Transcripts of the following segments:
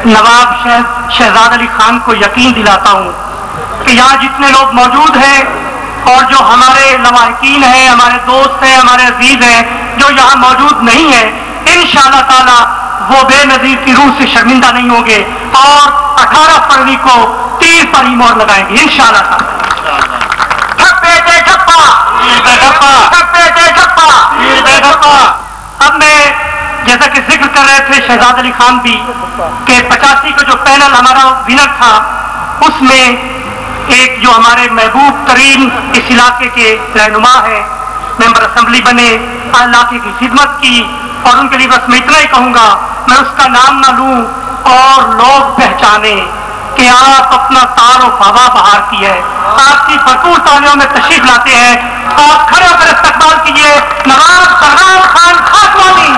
نواب شہزاد علی خان کو یقین دلاتا ہوں کہ یہاں جتنے لوگ موجود ہیں اور جو ہمارے لواحقین ہیں، ہمارے دوست ہیں، ہمارے عزیز ہیں جو یہاں موجود نہیں ہیں، انشاءاللہ تعالی وہ بے نظیر کی روح سے شرمندہ نہیں ہوں گے اور 18 فروری کو تیر پر ہی مہر لگائیں گے انشاءاللہ تعالی۔ اب میں جیسا کہ ذکر کر رہے تھے شہزاد علی خان بھی کہ 85 کا جو پینل ہمارا ونر تھا اس میں ایک جو ہمارے محبوب ترین اس علاقے کے رہنما ہے، ممبر اسمبلی بنے، علاقے کی خدمت کی، اور ان کے لیے بس میں اتنا ہی کہوں گا، میں اس کا نام نہ لوں اور لوگ پہچانے کہ آپ اپنا تار و فوا بہار کی ہے، آپ کی بھرپور تالیوں میں تشریف لاتے ہیں، آپ کھڑے ہو کر استقبال کیجیے نواب سردار خان خاکوانی۔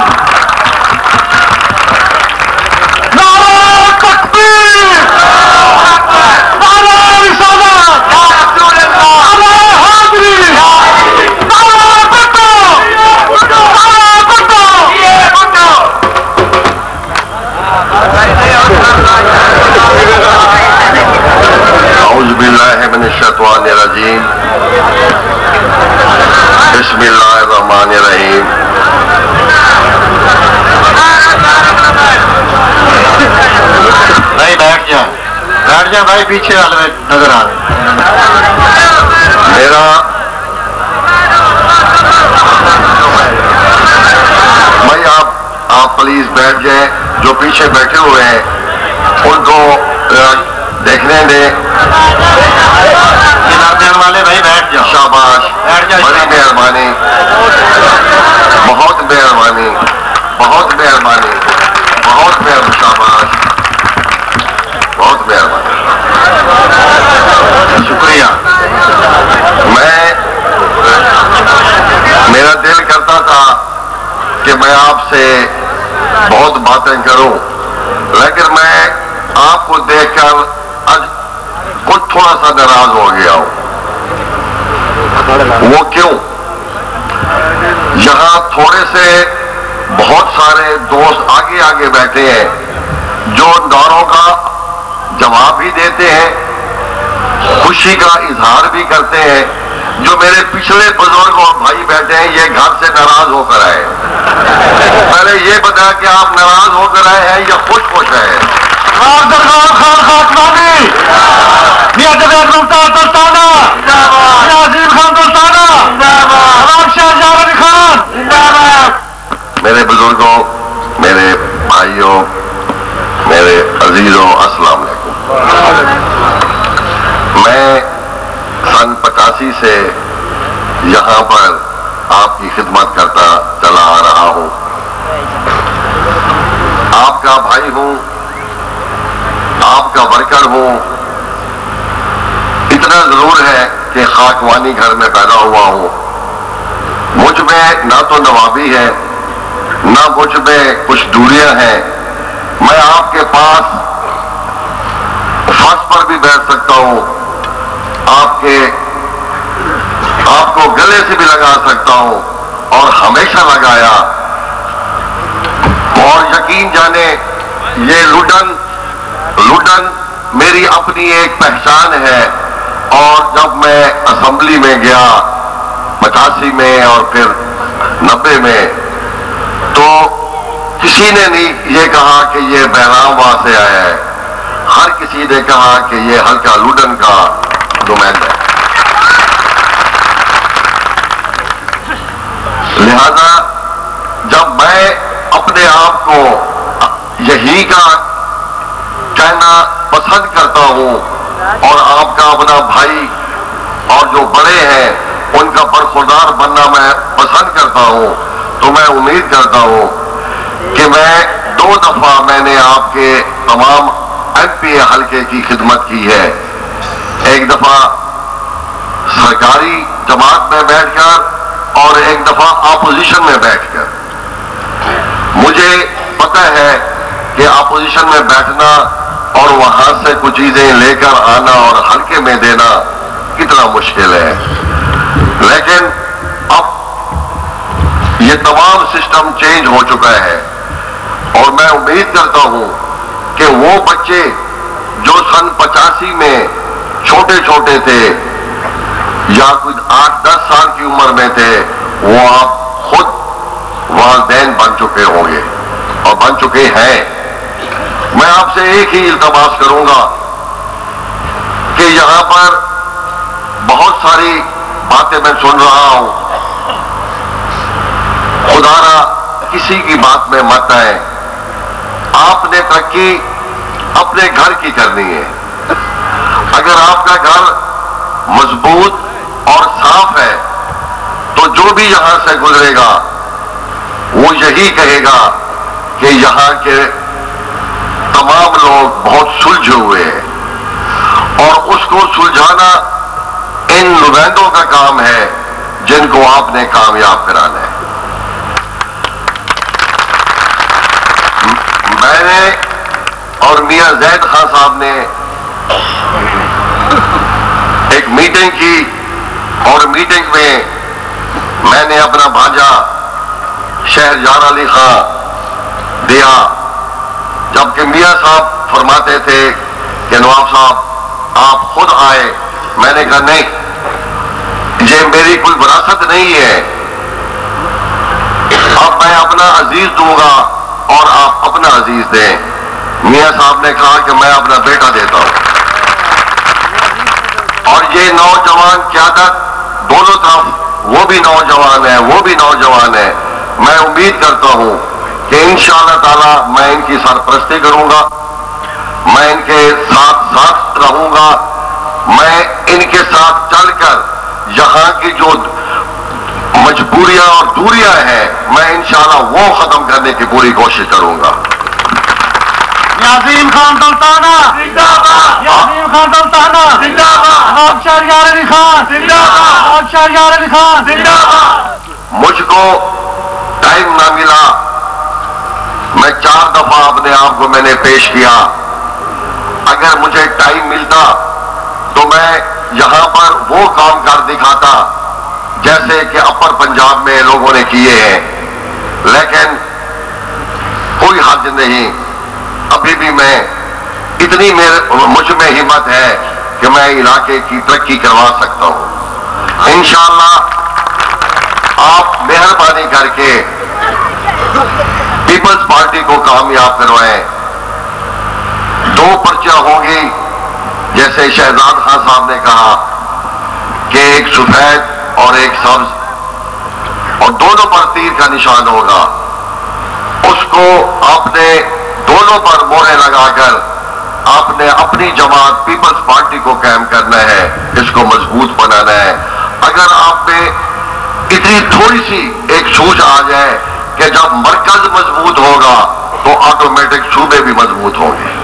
اعوذ باللہ من الشیطان الرجیم، بسم اللہ الرحمن الرحیم۔ بھائی بیٹھ جا بھائی، پیچھے والے نظر آ میرا بھائی آپ پلیز بیٹھ جائیں، جو پیچھے بیٹھے ہوئے ہیں ان کو دیکھنے دیں۔ والے بھائی بیٹھ جاؤ، شاباش، بڑی مہربانی، بہت مہربانی، بہت مہربانی، بہت مہربانی، شاباش، بہت مہربانی، شکریہ۔ میرا دل کرتا تھا کہ میں آپ سے بہت باتیں کروں، لیکن میں آپ کو دیکھ کر آج خود تھوڑا سا ناراض ہو گیا ہوں۔ وہ کیوں؟ یہاں تھوڑے سے بہت سارے دوست آگے آگے بیٹھے ہیں جو نعروں کا جواب بھی دیتے ہیں، خوشی کا اظہار بھی کرتے ہیں۔ جو میرے پچھلے بزرگ اور بھائی بیٹھے ہیں یہ گھر سے ناراض ہو کر آئے۔ پہلے یہ بتا کہ آپ ناراض ہو کر آئے ہیں یا خوش خوش آئے ہیں؟ خان خاکوانی، میاں جاوید مختار دستانہ، میاں عظیم خان دستانہ، نواب شہزاد علی خان۔ میرے بزرگوں، میرے بھائیوں، میرے عزیزوں، السلام علیکم۔ میں سن 85 سے یہاں پر آپ کی خدمت کرتا چلا آ رہا ہوں، آپ کا بھائی ہوں، آپ کا ورکر ہوں۔ اتنا ضرور ہے کہ خاکوانی گھر میں پیدا ہوا ہوں، مجھ میں نہ تو نوابی ہے نہ مجھ میں کچھ دوریاں ہیں۔ میں آپ کے پاس فرش پر بھی بیٹھ سکتا ہوں، آپ کو گلے سے بھی لگا سکتا ہوں اور ہمیشہ لگایا، اور یقین جانے یہ لڈن میری اپنی ایک پہچان ہے۔ اور جب میں اسمبلی میں گیا 85 میں اور پھر 90 میں، تو کسی نے نہیں یہ کہا کہ یہ بہرام وہاں سے آیا ہے، ہر کسی نے کہا کہ یہ حلقہ لڈن کا نمائندہ ہے۔ لہذا جب میں اپنے آپ کو یہی کا کہنا پسند کرتا ہوں اور آپ کا اپنا بھائی اور جو بڑے ہیں ان کا برخوردار بننا میں پسند کرتا ہوں، تو میں امید کرتا ہوں کہ میں 2 دفعہ میں نے آپ کے تمام MP حلقے کی خدمت کی ہے۔ ایک دفعہ سرکاری جماعت میں بیٹھ کر اور ایک دفعہ اپوزیشن میں بیٹھ کر۔ مجھے پتہ ہے کہ اپوزیشن میں بیٹھنا اور وہاں سے کچھ چیزیں لے کر آنا اور حلقے میں دینا کتنا مشکل ہے، لیکن اب یہ تمام سسٹم چینج ہو چکا ہے اور میں امید کرتا ہوں کہ وہ بچے جو سن 85 میں چھوٹے چھوٹے تھے یا کچھ 8-10 سال کی عمر میں تھے، وہ آپ خود والدین بن چکے ہوں گے اور بن چکے ہیں۔ میں آپ سے ایک ہی التماس کروں گا کہ یہاں پر بہت ساری باتیں میں سن رہا ہوں، خدا نہ کسی کی بات میں مت آئے۔ آپ نے ترقی اپنے گھر کی کرنی ہے۔ اگر آپ کا گھر مضبوط اور صاف ہے تو جو بھی یہاں سے گزرے گا وہ یہی کہے گا کہ یہاں کے تمام لوگ بہت سلجھے ہوئے ہیں، اور اس کو سلجھانا ان نمائندوں کا کام ہے جن کو آپ نے کامیاب کرانا ہے۔ میں نے اور میاں زید خان صاحب نے ایک میٹنگ کی، اور میٹنگ میں میں نے اپنا بھانجا شہرجان علی خان دیا، جبکہ میاں صاحب فرماتے تھے کہ نواب صاحب آپ خود آئے۔ میں نے کہا نہیں، یہ میری کوئی وراثت نہیں ہے، اب میں اپنا عزیز دوں گا اور آپ اپنا عزیز دیں۔ میاں صاحب نے کہا کہ میں اپنا بیٹا دیتا ہوں، اور یہ نوجوان قیادت دونوں طرف، وہ بھی نوجوان ہے وہ بھی نوجوان ہے۔ میں امید کرتا ہوں کہ انشاءاللہ تعالی میں ان کی سرپرستی کروں گا، میں ان کے ساتھ رہوں گا، میں ان کے ساتھ چل کر یہاں کی جو مجبوریاں اور دوریاں ہیں میں انشاءاللہ وہ ختم کرنے کی پوری کوشش کروں گا۔ یاسین خان دلتانہ زندہ باد، یاسین خان دلتانہ زندہ باد، نواب شہریار علی خان زندہ باد، نواب شہریار علی خان زندہ باد۔ مجھ کو ٹائم نہ ملا، میں 4 دفعہ اپنے آپ کو میں نے پیش کیا۔ اگر مجھے ٹائم ملتا تو میں یہاں پر وہ کام کر دکھاتا جیسے کہ اپر پنجاب میں لوگوں نے کیے ہیں، لیکن کوئی حرج نہیں، ابھی بھی میں اتنی مجھ میں ہمت ہے کہ میں علاقے کی ترقی کروا سکتا ہوں۔ انشاءاللہ آپ مہربانی کر کے پیپلز پارٹی کو کامیاب کروائیں۔ 2 پرچیاں ہوں گی، جیسے شہزاد خان صاحب نے کہا کہ ایک سفید اور ایک سبز، اور دونوں پر تیر کا نشان ہوگا۔ اس کو آپ نے دونوں پر مہرے لگا کر آپ نے اپنی جماعت پیپلز پارٹی کو قائم کرنا ہے، اس کو مضبوط بنانا ہے۔ اگر آپ میں اتنی تھوڑی سی ایک سوچ آ جائے کہ جب مرکز مضبوط ہوگا تو آٹومیٹک صوبے بھی مضبوط ہوں گے۔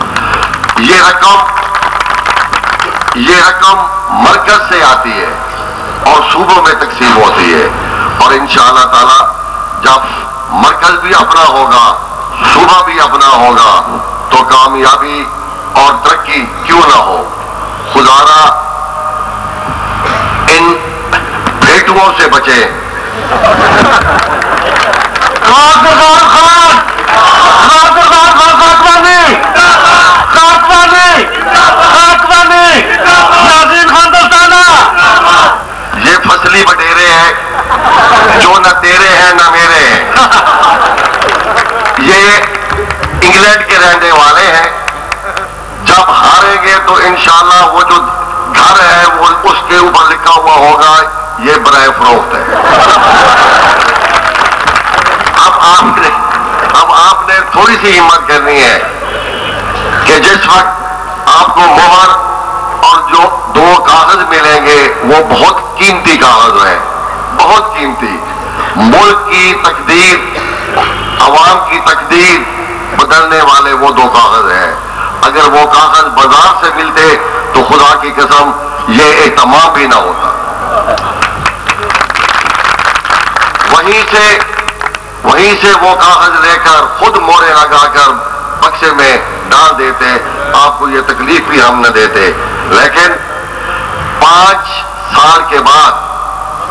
یہ رقم مرکز سے آتی ہے اور صوبوں میں تقسیم ہوتی ہے، اور انشاءاللہ تعالی جب مرکز بھی اپنا ہوگا صوبہ بھی اپنا ہوگا تو کامیابی اور ترقی کیوں نہ ہو۔ خدا را ان بھیٹوؤں سے بچے۔ یہ فصلی بٹیرے ہیں جو نہ تیرے ہیں نہ میرے ہیں، یہ انگلینڈ کے رہنے والے ہیں، جب ہاریں گے تو انشاءاللہ وہ جو گھر ہے وہ اس کے اوپر لکھا ہوا ہوگا یہ برائے فروخت ہے۔ اب آپ نے تھوڑی سی ہمت کرنی ہے کہ جس وقت آپ کو مہر اور جو 2 کاغذ ملیں گے وہ بہت قیمتی کاغذ ہیں، بہت قیمتی، ملک کی تقدیر، عوام کی تقدیر بدلنے والے وہ 2 کاغذ ہیں۔ اگر وہ کاغذ بازار سے ملتے تو خدا کی قسم یہ اہتمام بھی نہ ہوتا۔ وہیں سے وہ کاغذ لے کر خود مورے لگا کر بکسے میں ڈال دیتے، آپ کو یہ تکلیف بھی ہم نہ دیتے۔ لیکن 5 سال کے بعد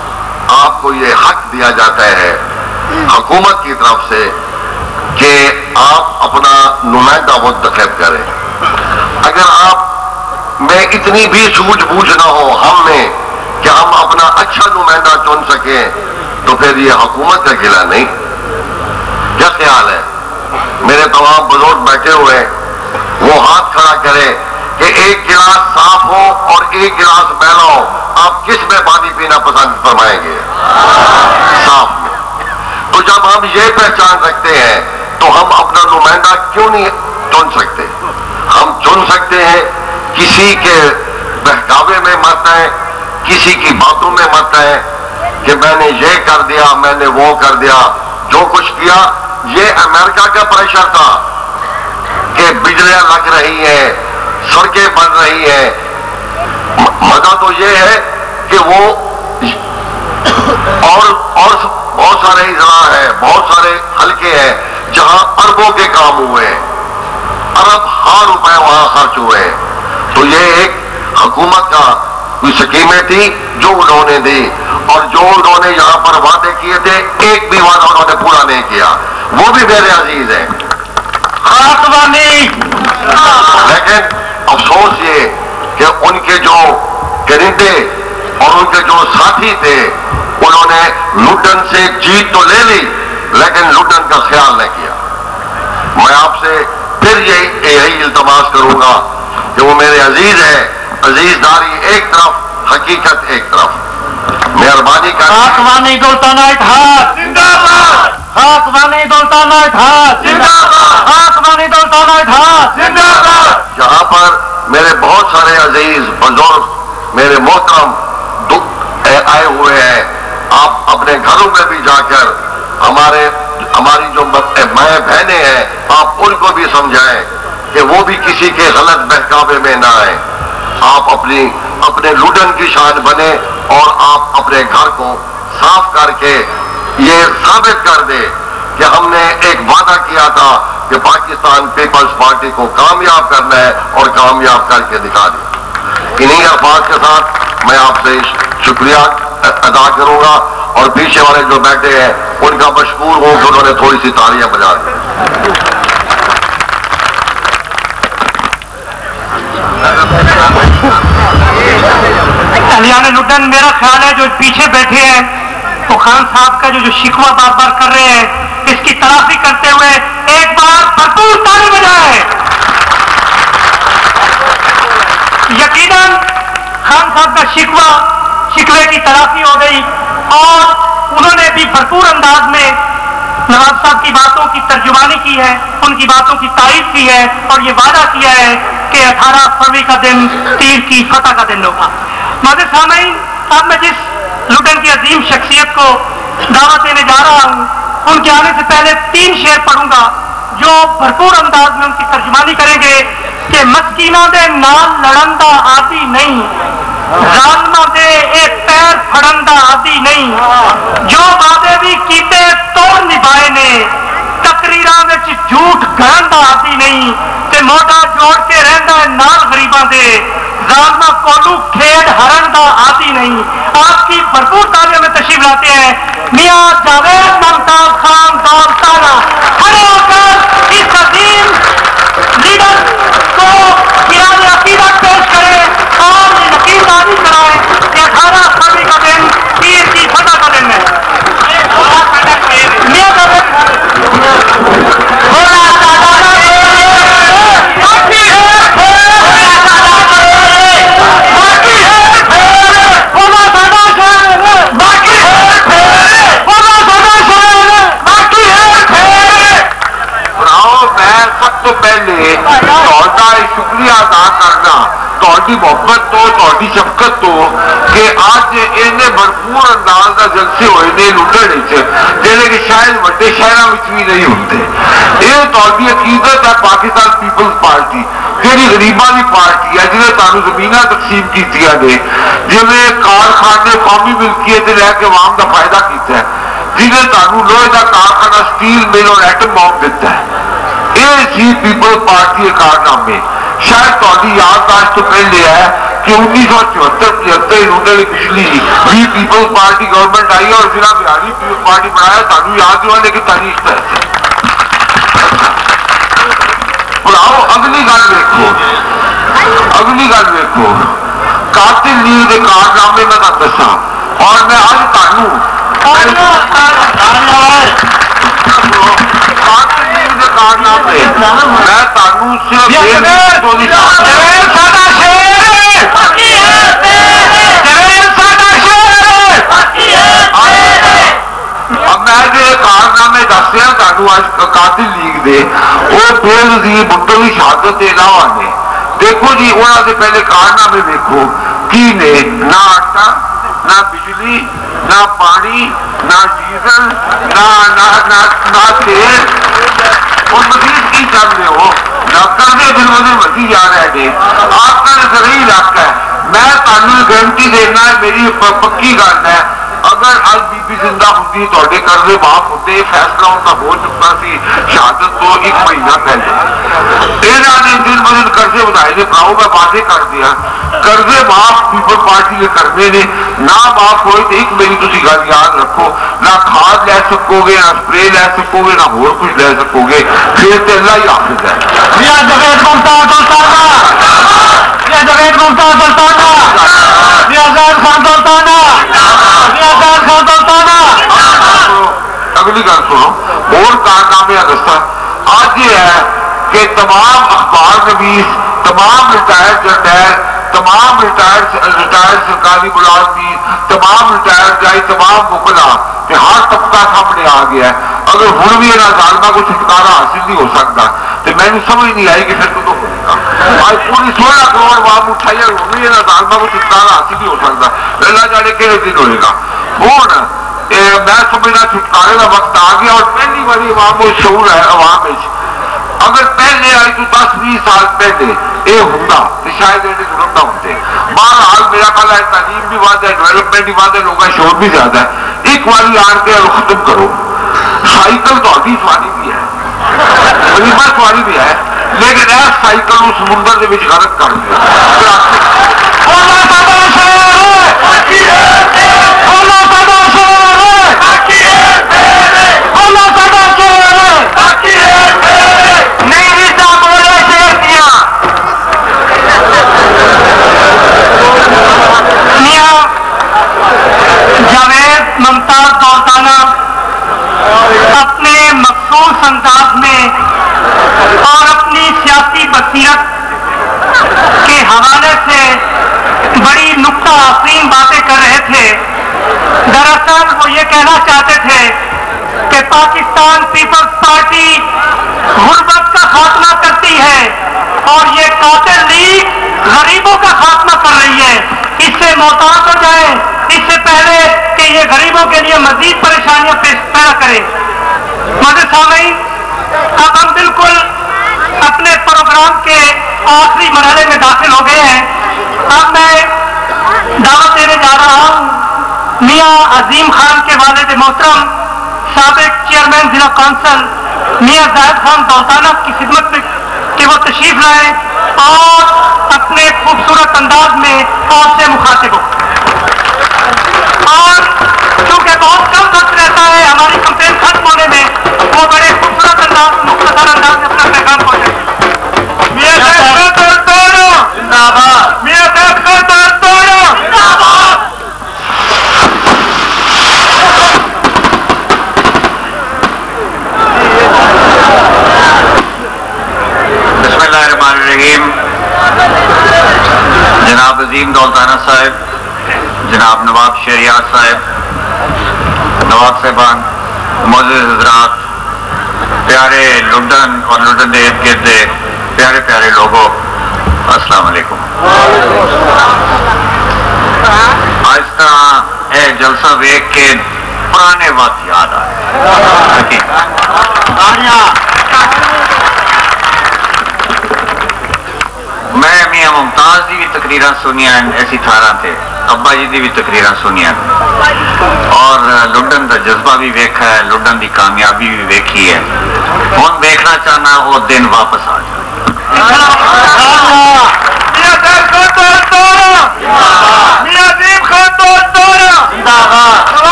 آپ کو یہ حق دیا جاتا ہے حکومت کی طرف سے کہ آپ اپنا نمائندہ منتخب کریں. اگر آپ میں اتنی بھی سوجھ بوجھ نہ ہو ہم میں کہ ہم اپنا اچھا نمائندہ چن سکیں تو پھر یہ حکومت کا قلعہ نہیں. کیا خیال ہے؟ میرے تمام بزرگ بیٹھے ہوئے وہ ہاتھ کھڑا کرے کہ ایک گلاس صاف ہو اور ایک گلاس میلا ہو, آپ کس میں پانی پینا پسند فرمائیں گے؟ صاف میں. تو جب ہم یہ پہچان رکھتے ہیں تو ہم اپنا نمائندہ کیوں نہیں چن سکتے؟ ہم چن سکتے ہیں, کسی کے بہکاوے میں مت ہیں, کسی کی باتوں میں مت ہیں کہ میں نے یہ کر دیا, میں نے وہ کر دیا. جو کچھ کیا یہ امریکہ کا پریشر تھا کہ بجلیاں لگ رہی ہیں, سڑکیں بن رہی ہیں. مزہ تو یہ ہے کہ وہ اور بہت سارے اضلاع ہیں, بہت سارے حلقے ہیں جہاں اربوں کے کام ہوئے ہیں, ارب ہار روپے وہاں خرچ ہوئے ہیں. تو یہ ایک حکومت کا کوئی سکیمیں تھی جو انہوں نے دی, اور جو انہوں نے یہاں پر وعدے کیے تھے ایک بھی وعدہ انہوں نے پورا نہیں کیا. وہ بھی میرے عزیز ہیں. لیکن افسوس یہ کہ ان کے جو کرندے اور ان کے جو ساتھی تھے انہوں نے لوٹن سے جیت تو لے لی لیکن لوٹن کا خیال نہیں کیا. میں آپ سے پھر یہی التماس کروں گا کہ وہ میرے عزیز ہیں, عزیز داری ایک طرف, حقیقت ایک طرف. مہربانی کر خاکوانی دولتانہ اتحاد زندہ باد, خاکوانی دولتانہ اتحاد زندہ باد, خاکوانی دولتانہ اتحاد زندہ باد. یہاں پر میرے بہت سارے عزیز بزرگ میرے محترم آئے ہوئے ہیں. آپ اپنے گھروں میں بھی جا کر ہماری جو مائیں بہنیں ہیں آپ ان کو بھی سمجھائیں کہ وہ بھی کسی کے غلط بہکاوے میں نہ آئیں. آپ اپنے لوٹن کی شان بنے اور آپ اپنے گھر کو صاف کر کے یہ ثابت کر دے کہ ہم نے ایک وعدہ کیا تھا کہ پاکستان پیپلز پارٹی کو کامیاب کرنا ہے اور کامیاب کر کے دکھا دیا. انہی الفاظ کے ساتھ میں آپ سے شکریہ ادا کروں گا اور پیچھے والے جو بیٹھے ہیں ان کا مشکور ہوں کہ انہوں نے تھوڑی سی تالیاں بجا دی. اہلیان لوٹن, میرا خیال ہے جو پیچھے بیٹھے ہیں تو خان صاحب کا جو شکوہ بار بار کر رہے ہیں اس کی تلافی کرتے ہوئے ایک بار بھرپور تالی بجائے. یقیناً خان صاحب کا شکوے کی تلافی ہو گئی اور انہوں نے بھی بھرپور انداز میں نواب صاحب کی باتوں کی ترجمانی کی ہے, ان کی باتوں کی تائید کی ہے اور یہ وعدہ کیا ہے کہ 18 فروری کا دن تیر کی فتح کا دن ہوگا. معزز سامعین, اب میں جس لوٹن کی عظیم شخصیت کو دعوت دینے جا رہا ہوں ان کے آنے سے پہلے 3 شعر پڑھوں گا جو بھرپور انداز میں ان کی ترجمانی کریں گے کہ مسکینہ دے نال لڑندہ آدی نہیں, ظالمہ دے ایک پیر پھڑندہ آدی نہیں, جو وعدے بھی کیتے توڑ نبھائے نے, تقریراں وچ جھوٹ گھڑندہ آدی نہیں, تے موٹا جوڑ کے رہندا ہے نال غریباں دے, ظالمہ کولو کھیڑ ہرن دا آدی نہیں. آپ کی بھرپور تالیوں میں تشریف لاتے ہیں میاں جاوید ممتاز خان دولتانہ. کھڑے ہو کر اس عظیم لیڈر کو قیام عقیدت پیش کریں اور یہ یقین کرائیں کہ 18 فروری کا دن پیر کی فتح کا دن ہے. میاں شکریہ ادا کرنا تہاڈی محبت تو شفقت تو کہ آج اینے بھرپور انداز کا جلسے ہوئے نے لوٹن جہے کہ شاید وڈے شہروں بھی نہیں ہوتے. یہ تہاڈی عقیدت ہے پاکستان پیپلز پارٹی جہی غریباں کی پارٹی ہے جنہیں تمہیں زمین تقسیم کی نے, جنہیں کارخانے قومی ملکیت لے کے عوام کا فائدہ کیتا ہے, جنہیں تمہیں لوہے کا کارخانہ اسٹیل مل اور ایٹم بام دیتا ہے. یہ سی پیپل پارٹی کے کارنامے. شاید تاری یادداشت تو پہلے ہے کہ 1974-75 انہوں نے پچھلی بھی پیپل پارٹی گورنمنٹ آئی اور ضلع بہاری پیپل پارٹی بنایا. تمہیں یاد ہوا کہ تاریخ بلاؤ اگلی گل دیکھو، اگلی گل دیکھو، قاتل لیگ کے کارنامے میں دسا، اور میں اج تانوں قاتل لیگ کے کارنامے میں تانوں صرف میں جو کارنامے دس رہا تانوں اج قاتل لیگ دے، وہ بے نظیر بھٹو کی شہادت کے علاوہ نے دیکھو جی انہوں نے پہلے کارنامے دیکھو کی نے، نہ آٹا نہ بجلی نہ پانی نہ ڈیزل نہ تیل، اور مزید کی چل رہے ہو قرضے دن بدن بڑھتی جا رہے ہیں، آپ کا زرعی علاقہ ہے، میں تمہیں گارنٹی دینا ہے، میری پکی گل ہے، اگر آج بی بی زندہ ہوتی تے قرضے معاف ہوتے، فیصلہ ان کا ہو چکا سی شہادت تو 1 مہینہ پہلے، یہاں نے دن بدن قرضے بنائے نے، پراؤ میں واضح کر دیا قرضے معاف پیپل پارٹی کے کرنے نے، نہ معاف ہوئے تو ایک میری تھی گل یاد رکھو، نہ کھاد لے سکو گے، نہ سپرے لے سکو گے، نہ ہور کچھ لے سکو گے، پھر تو اللہ ہی حافظ ہے۔ جاوید ممتاز اگلی گل سنو، اور کارنامے دسا، آج یہ ہے کہ تمام اخبار نویس، تمام ریٹائرڈ جرنیل، تمام ریٹائرڈ سرکاری ملازمین، تمام ریٹائرڈ جائی، تمام وکلا، ہر طبقہ سامنے آ گیا ہے، اگر ہوں بھی یہاں ظالمہ کو چھٹکارا حاصل نہیں ہو سکتا تو میں نے سمجھ نہیں آئی کہ پھر کدو ہوئے گا، آج پوری 16 کروڑ عوام اٹھائی ہے، ہوں بھی یہاں ظالمہ کو چھٹکارا حاصل نہیں ہو سکتا، اللہ جانے کہنے دن ہوئے گا۔ ہوں میں سمجھنا چھٹکارے کا وقت آ گیا، اور پہلی باری عوام کو شعور ہے، عوام اگر پہلے آئی تو 10-20 سال پہلے یہ ہوں تو شاید یہ ظلم نہ ہوتے۔ بہرحال میرا خیال ہے تعلیم بھی وعدہ ہے، ڈیولپمنٹ بھی وعدہ ہے، لوگوں کا شور بھی زیادہ ہے، ایک باری آن کے ختم کرو، سائیکل تھوڑی سواری بھی ہے، غریبہ سواری بھی ہے، لیکن ایس سائیکل اس سمندر کے بچ غرق کر دیا۔ جاوید ممتاز دولتانہ اپنے مخصوص انداز میں اور اپنی سیاسی بصیرت کے حوالے سے بڑی نکتہ آفرین باتیں کر رہے تھے۔ دراصل وہ یہ کہنا چاہتے تھے کہ پاکستان پیپلز پارٹی غربت کا خاتمہ کرتی ہے اور یہ قاتل لیگ غریبوں کا خاتمہ کر رہی ہے، اس سے محتاط ہو جائیں اس سے پہلے کہ یہ غریبوں کے لیے مزید پریشانیاں پیدا کرے۔ مجھے سامعین، اب ہم بالکل اپنے پروگرام کے آخری مرحلے میں داخل ہو گئے ہیں۔ اب میں دعوت دینے جا رہا ہوں میاں عظیم خان کے والد محترم سابق چیئرمین ضلع کونسل میاں زاہد خان دولتانہ کی خدمت میں کہ وہ تشریف لائیں اور اپنے خوبصورت انداز میں آپ سے مخاطب ہو۔ اور چونکہ بہت کم وقت رہتا ہے ہماری کمپین ختم ہونے میں، وہ بڑے خوبصورت انداز مختصر انداز میں اپنا پیغام پہنچے۔ بسم اللہ الرحمن الرحیم۔ جناب عظیم دولتانہ صاحب، جناب نواب شہریار صاحب، نواب صاحبان، معزز حضرات، پیارے لنڈن اور لنڈن کے ارد گرد پیارے پیارے لوگوں، السلام علیکم۔ آج طرح یہ جلسہ ویک کے پرانے وقت یاد آئے۔ میں میاں ممتاز کی بھی تقریراں سنیاں ایسی تھارا تھے، ابا جی کی بھی تقریراں سنیاں، اور لنڈن کا جذبہ بھی ویکھا ہے، لنڈن کی کامیابی بھی ویکھی ہے۔ ہوں دیکھنا چاہنا وہ دن واپس آ جائے۔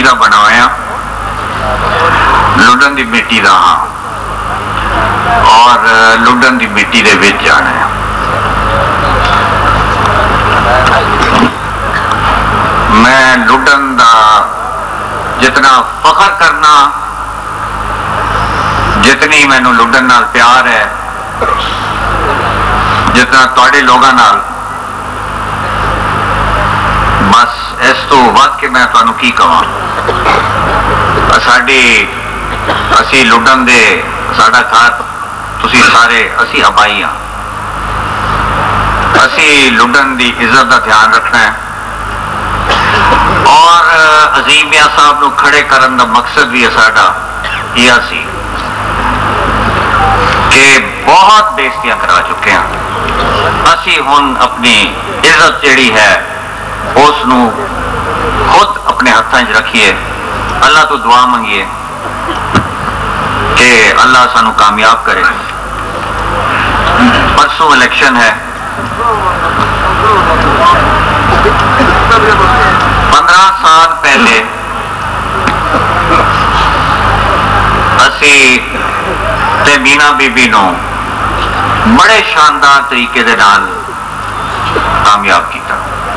का बना हुआ, लुडन की मिट्टी का हाँ, और लुडन की मिट्टी के विच जाना है। मैं लुडन का जितना फखर करना, जितनी मैनू लुडन नाल प्यार है, जितना तुहाडे लोगों नाल, बस इस तो वध के मैं तुहानू की कहां। असी लुडन दे साडा घर तुसी सारे असी अबाई हाँ। असी लुडन की इज्जत का ध्यान रखना है और अजीम मियां साहब को खड़े करने का मकसद भी है साडा यह सी कि बहुत बेइज्जतियां करा चुके हैं। असी हुण अपनी इज्जत जिहड़ी है उसनू खुद अपने हाथों च रखिए, अल्लाह तो दुआ मंगिए कि अल्लाह सानू कामयाब करे। परसों इलेक्शन है, 15 साल पहले असी ते मीना बीबी नू बड़े शानदार तरीके दे नाल कामयाब किया।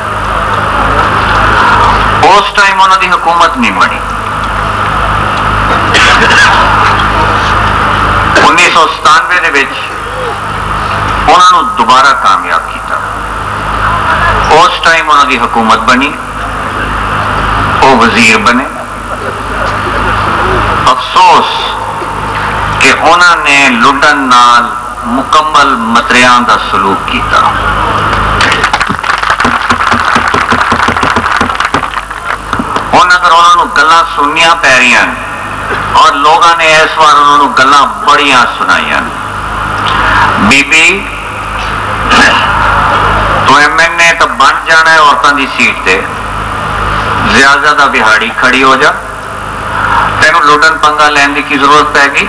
उस टाइम उन्होंने हुकूमत नहीं बनी। 1997 उन्होंने दोबारा कामयाब किया। उस टाइम उन्होंने हुकूमत बनी, वो वजीर बने। अफसोस कि उन्होंने लुडन नाल मुकम्मल मतरियां का सलूक किया। अगर उन्होंने गल्लां सुनिया पै रही और लोगों ने इस बार उन्होंने गल्लां बड़ियां सुनाइया। बीबी तो MNA तो बन जाना है औरतों की सीट से, ज्यादा दा बिहाड़ी खड़ी हो जा, तेन लुडन पंगा लेने की जरूरत पैगी।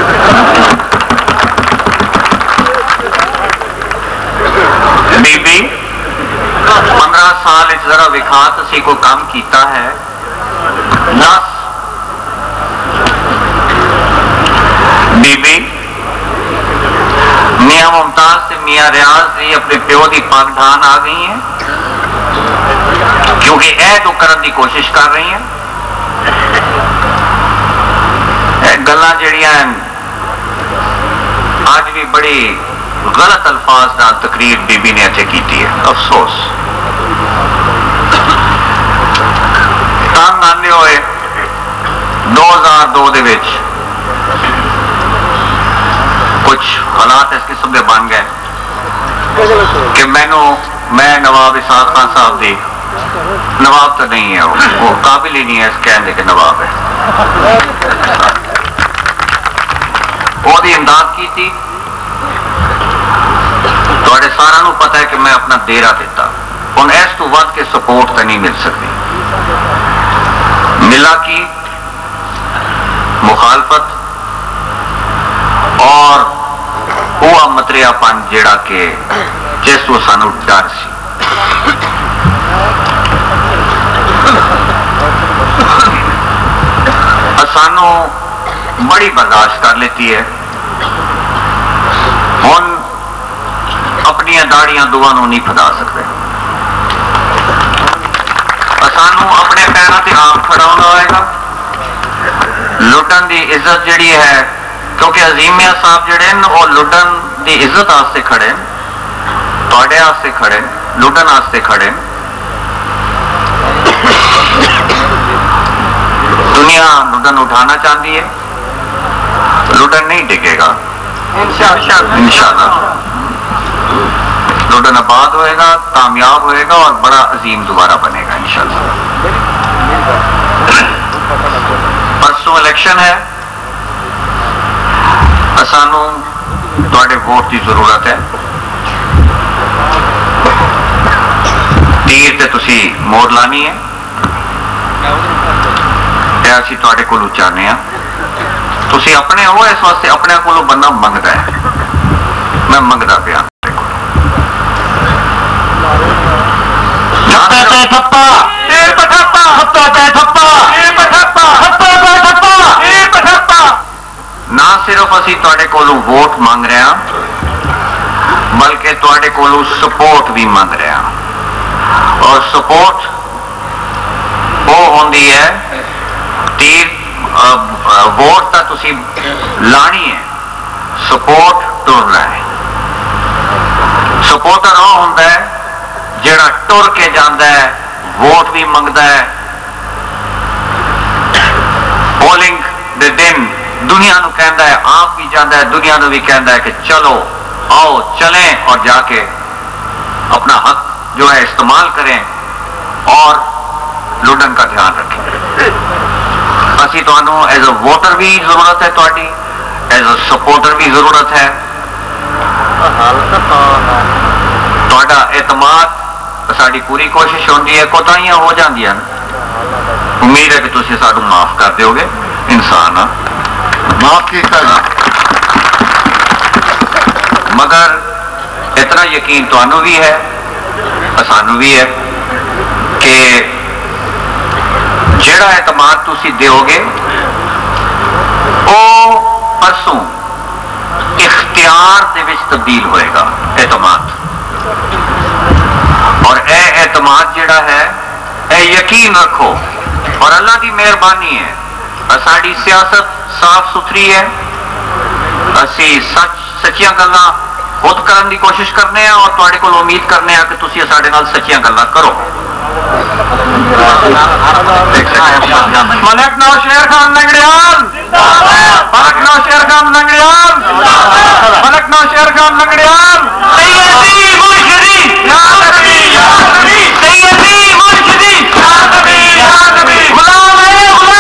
बीबी 15 साल जरा विखा तुसी कोई काम किया है? दस। बीबी मियां मुमताज से मियां रियाज जी अपने प्यो की पग ढान आ गई हैं क्योंकि ऐद करने की कोशिश कर रही हैं। गल्लां जड़ियां आज भी बड़ी गलत अल्फाज नाल तकरीर बीबी ने इत्थे कीती है। अफसोस तंग आने हुए 2002 दे विच कुछ हालात इस किस्म के बन गए कि मैं नवाब इसाक खान साहब दी, नवाब तो नहीं है वो काबिल ही नहीं है इस कहने के नवाब है, ओदी इमदाद की थी। तुहाडे सारा नूं पता है कि मैं अपना डेरा दिता, हुण इस तो वध के सपोर्ट तो नहीं मिल सकती। मिला की मुखालफत और हुआ मतरियापन जेड़ा के जिस तो सानू डर सी। सानू बड़ी बर्दाश्त कर लेती है। हुण अपनी दाड़ियां दुआ नूं नहीं फदा सकते। सानू अपने पैरों से आप खड़ा होना होगा। लुडन की इज्जत जिहड़ी है, क्योंकि अजीम मियां साहब जिहड़े वो लुडन की इज्जत वास्ते खड़े, तुहाडे वास्ते खड़े, लुडन वास्ते खड़े। दुनिया लुडन उठाना चाहती है, लुडन नहीं टिकेगा इंशाअल्लाह। लुडन आबाद होएगा, कामयाब होएगा और बड़ा अजीम दोबारा बनेगा इंशाअल्लाह। परसों इलेक्शन है, सानू तुहाडे वोट की जरूरत है। तीर ते तुसी मोड़ लानी है, असीं तुहाडे कोलों चाहते हैं। तुसी अपने हो, इस वास्ते अपने कोलों बंदा मंगदा है, मैं मंगदा पिया। थप्पे पे थप्पा, थप्पे पे थप्पा। ना सिर्फ असी तुहाडे कोलों वोट मंग रहे हैं, बल्कि तुहाडे कोलों सपोर्ट भी मंग रहे हैं। और सपोर्ट वो होंदी है, तीर वोट तो तुसी लानी है, सपोर्ट टुरना है। सपोर्टर वो होंदा है जिहड़ा टुर के जांदा है, वोट भी मंगदा है, पोलिंग दे दिन दुनिया नूं कहंदा है, आप भी जांदा है, दुनिया नूं भी कहंदा है कि चलो आओ चलें और जाके अपना हक जो है इस्तेमाल करें और लुटन का ध्यान रखें। असी तुहानूं एज अ वोटर भी जरूरत है, तुहाडी एज अ सपोर्टर भी जरूरत है। तुहाडा एतमाद साडी पूरी कोशिश होंदी है, कोताहियां हो जांदियां, उम्मीद है कि तुसीं सानूं माफ कर दिओगे। इंसान माफ कीता जी, मगर इतना यकीन तुहानूं भी है, सानूं भी है कि जिहड़ा एतमाद तुसीं दिओगे वो परसों इख्तियार दे विच तब्दील होएगा। एतमाद और एतमाद जिहड़ा है, यकीन रखो, और अल्लाह की मेहरबानी है, साडी सियासत साफ सुथरी है, असी सच्चियां गल्लां खुद करने की कोशिश करने हैं और तुहाडे कोल उम्मीद करने हैं कि तुसीं साडे नाल सच्चियां गल्लां करो। मलिक नौशेर खान लंगड़ियाल जिंदाबाद, मलिक नौशेर खान लंगड़ियाल जिंदाबाद, मलिक नौशेर खान लंगड़ियाल। सैयदी मुर्शिदी या नबी या नबी, सैयदी मुर्शिदी या नबी या नबी, गुलाम है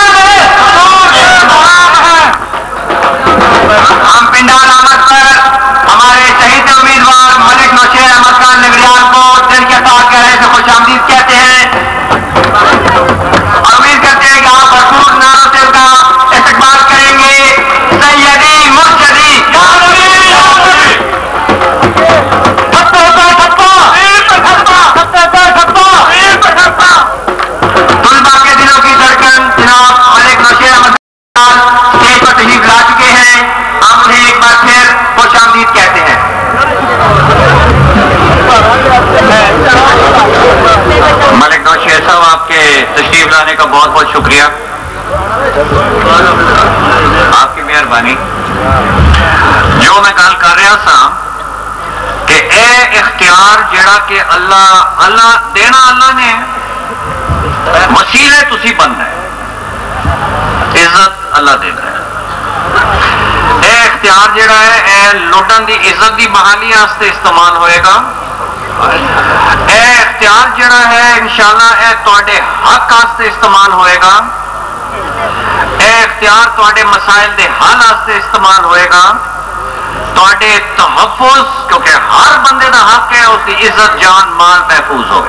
हम पिंडाल अहमद पर हमारे शहीद उम्मीदवार मलिक नौशेर अहमद खान लंगड़ियाल को दिल के साथ गहराई से खुशामदीद कहते हैं और उम्मीद करते हैं कि आप भरपूर नारों से उनका इस्तकबाल करेंगे। सैयदी मुर्शिदी या नबी या नबी, थप्पे पे थप्पा, थप्पे पे थप्पा। तुलबा के दिलों की धड़कन जनाब मलिक नौशेर अहमद स्टेज पर तशरीफ ला चुके हैं, हम उन्हें एक बार फिर खुशामदीद कहते हैं। मलिक नौशेर साहब, आपके तशरीफ लाने का बहुत बहुत शुक्रिया, आपकी मेहरबानी। जो मैं गल कर रहा था कि ए इख्तियार जिहड़ा कि अल्लाह देना, अल्लाह ने वसीले तुसी बनना है, इज्जत अल्लाह देना है। ए इख्तियार जिहड़ा है लुटन की इज्जत की बहाली वास्ते इस्तेमाल होएगा। ए इख्तियार जिहड़ा है इंशाअल्लाह तुहाडे हक वास्ते इस्तेमाल होएगा। ए इख्तियार तुहाडे मसाइल दे हल वास्ते इस्तेमाल होएगा, तुहाडे तहफ्फुज, क्योंकि हर बंदे का हक है उसकी इज्जत जान माल महफूज होवे,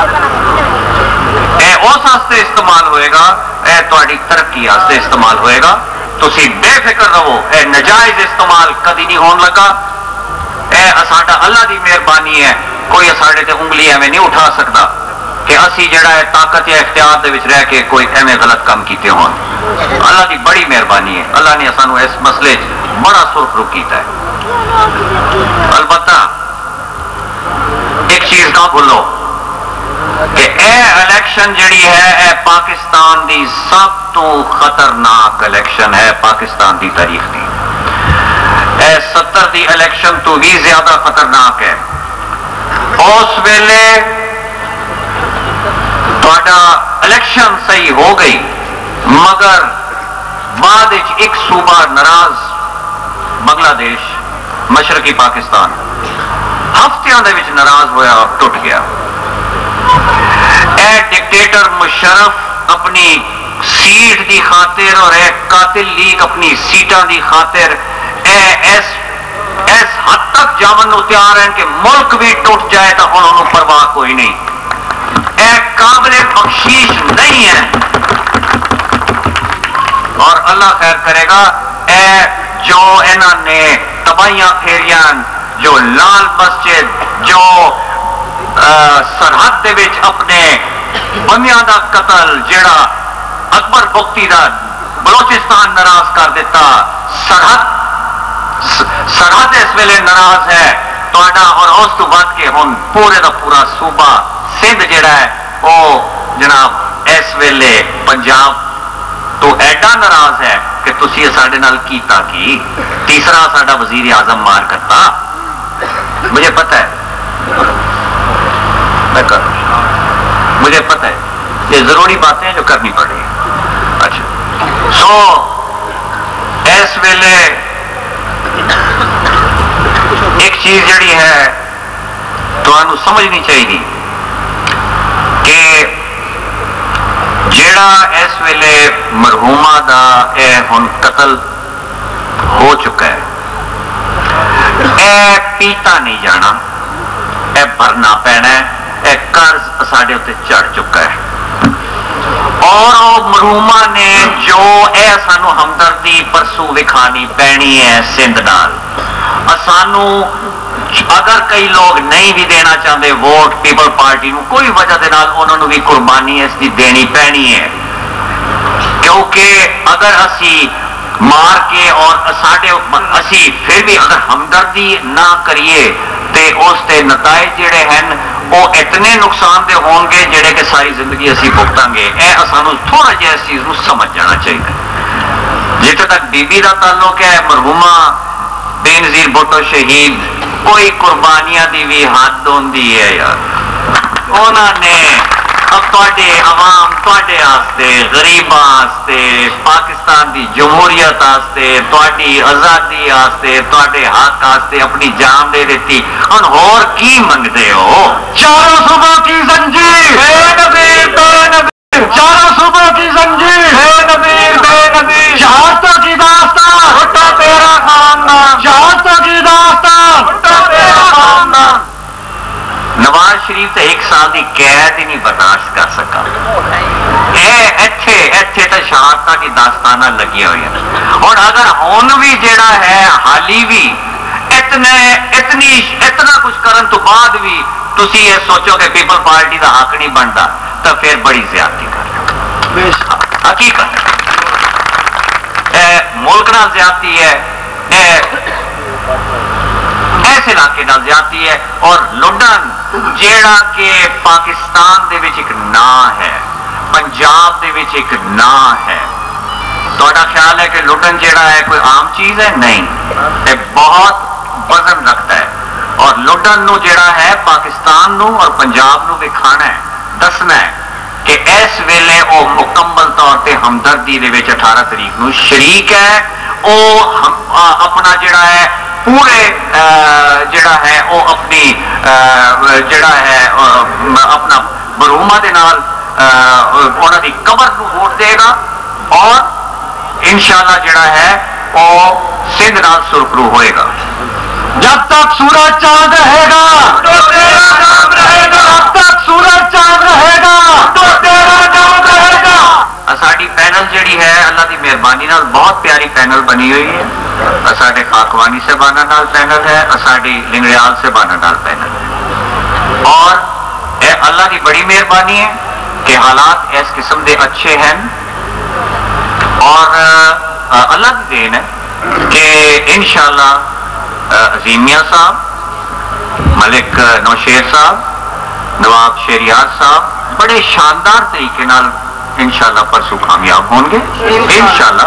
उस वास्ते इस्तेमाल होएगा, तुहाडी तरक्की वास्ते इस्तेमाल होएगा। तुसी बेफिक्र रहो, नजायज इस्तेमाल कदी नहीं होने लगा। साडा अल्लाह की मेहरबानी है, कोई साडे ते उंगली एवं नहीं उठा सकता कि असी जिहड़ा है ताकत या इख्तियार दे विच रह के कोई एवं गलत काम कीते होण। अल्लाह की बड़ी मेहरबानी है, अल्लाह ने सानू इस मसले बड़ा सुरखरू किया है। अलबत्ता एक चीज ना भूलो कि इलेक्शन जिहड़ी है पाकिस्तान की सब तो खतरनाक इलेक्शन है पाकिस्तान की तारीख की। 70 की इलेक्शन तो भी ज्यादा खतरनाक है। उस वेले तुहाडा इलेक्शन सही हो गई, मगर बाद एक सूबा नाराज, बांग्लादेश, मशरकी पाकिस्तान हफ्तियां दे विच नाराज होया, टुट गया। डिक्टेटर मुशर्रफ अपनी सीट की खातिर और कातिल लीग अपनी सीटां की खातिर इस हद तक जावन नूं तैयार है कि मुल्क भी टुट जाए तो उन्होंने परवाह कोई नहीं। काबिल बख्शीश नहीं है और अल्लाह खैर करेगा। जो इन्होंने तबाहियां फेरियां, जो लाल मस्जिद, जो सरहद दे विच अपने بندیاں دا قتل جیڑا اکبر بختی دا بلوچستان ناراض کر دیتا، سرحد اس ویلے ناراض ہے تہاڈا، اور اس تو بعد کے ہن پورے دا پورا صوبہ سندھ جیڑا ہے وہ جناب اس ویلے پنجاب تو ایڈا ناراض ہے کہ تسی ساڈے نال کیتا کی، تیسرا ساڈا وزیر اعظم مار کرتا، مجھے پتہ ہے، میں کروں، مجھے پتہ ہے یہ ضروری باتیں ہیں جو کرنی پڑے گی۔ اچھا سو اس ویلے ایک چیز جڑی ہے تو سمجھنی چاہیے کہ جیڑا اس ویلے مرحوما دا اے ہن قتل ہو چکا ہے، اے پیتا نہیں جانا، اے بھرنا پینا ہے، اے قرض ساڈے تے چڑھ چکا ہے، اور مرحوما نے جو اے سانو ہمدردی پرسو وکھانی پینی ہے سندھ نال، سانو اگر کئی لوگ نہیں بھی دینا چاہتے ووٹ پیپل پارٹی نو، کوئی وجہ دے نال انہوں نے بھی قربانی اس کی دینی پینی ہے، کیونکہ اگر اسی مار کے اور اسی پھر بھی اگر ہمدردی نہ کریے تے اس تے نتائج جڑے ہیں وہ اتنے نقصان دہ ہون گے جڑے کہ ساری زندگی اسی بھگتاں گے۔ اے سانو تھوڑا جہا اس چیز کو سمجھ جانا چاہیے۔ جتنے تک بی بی دا تعلق ہے، مرحوما بے نظیر بھٹو شہید، کوئی قربانیاں دی بھی حد ہوندی ہے یار، انہوں نے اب تواڈے عوام تواڈے واسطے، غریباں واسطے، پاکستان دی جمہوریت واسطے، تواڈی آزادی واسطے، تواڈے حق واسطے اپنی جان دے دیتی، ہن ہور کی منگدے ہو؟ چاروں صوبوں کی زنجیر، بے نظیر بے نظیر، چاروں صوبوں کی زنجیر، بے نظیر بے نظیر، شہادتوں کی داستان، بھٹو تیرا خاندان، شہادتوں کی داستان، بھٹو تیرا خاندان۔ نواز شریف تو 1 سال کی قید ہی نہیں برداشت کر سکا، ایتھے تو شہادت کی داستانہ لگی ہوئی ہیں، اور اگر ہون بھی جیڑا ہے حالی بھی اتنا کچھ کرن تو بعد بھی تسی یہ سوچو کہ پیپل پارٹی کا حق نہیں بنتا تو پھر بڑی زیادتی کر لو۔ حقیقت ملک نہ زیادتی ہے، اس علاقے نہ زیادتی ہے، اور لڈن جیڑا کہ پاکستان دے وچ ایک نام ہے، پنجاب دے وچ ایک نام ہے، تہاڈا خیال ہے کہ لڈن جیڑا ہے کوئی عام چیز ہے؟ نہیں، یہ بہت وزن رکھتا ہے، اور لڈن نو جیڑا ہے پاکستان نو اور پنجاب نو وکھانا ہے، دسنا ہے کہ اس ویلے او مکمل طور پہ ہمدردی دے وچ 18 تاریخ نو شریک ہے، او اپنا جیڑا ہے پورے جڑا ہے وہ اپنی جڑا ہے اپنا مرحوما دے نال انہاں دی قبر کو ووٹ دے گا، اور انشاءاللہ جڑا ہے وہ سندھ نال سرخرو ہوئے گا۔ جب تک سورج چاند رہے گا تو تیرا نام رہے گا، جب تک سورج چاند رہے گا تو تیرا نام رہے گا۔ ساڈی پینل جڑی ہے اللہ دی مہربانی نال بہت پیاری پینل بنی ہوئی ہے، ساڈے خاکوانی صاحبانہ نال پینل ہے، ساڈی لنگڑیال صاحبانہ نال پینل ہے، اور اے اللہ کی بڑی مہربانی ہے کہ حالات اس قسم دے اچھے ہیں، اور اللہ کی دین ہے کہ انشاءاللہ عظیم میاں صاحب، ملک نوشیر صاحب، نواب شہریار صاحب بڑے شاندار طریقے نال انشاءاللہ پرسوں کامیاب ہوں گے انشاءاللہ۔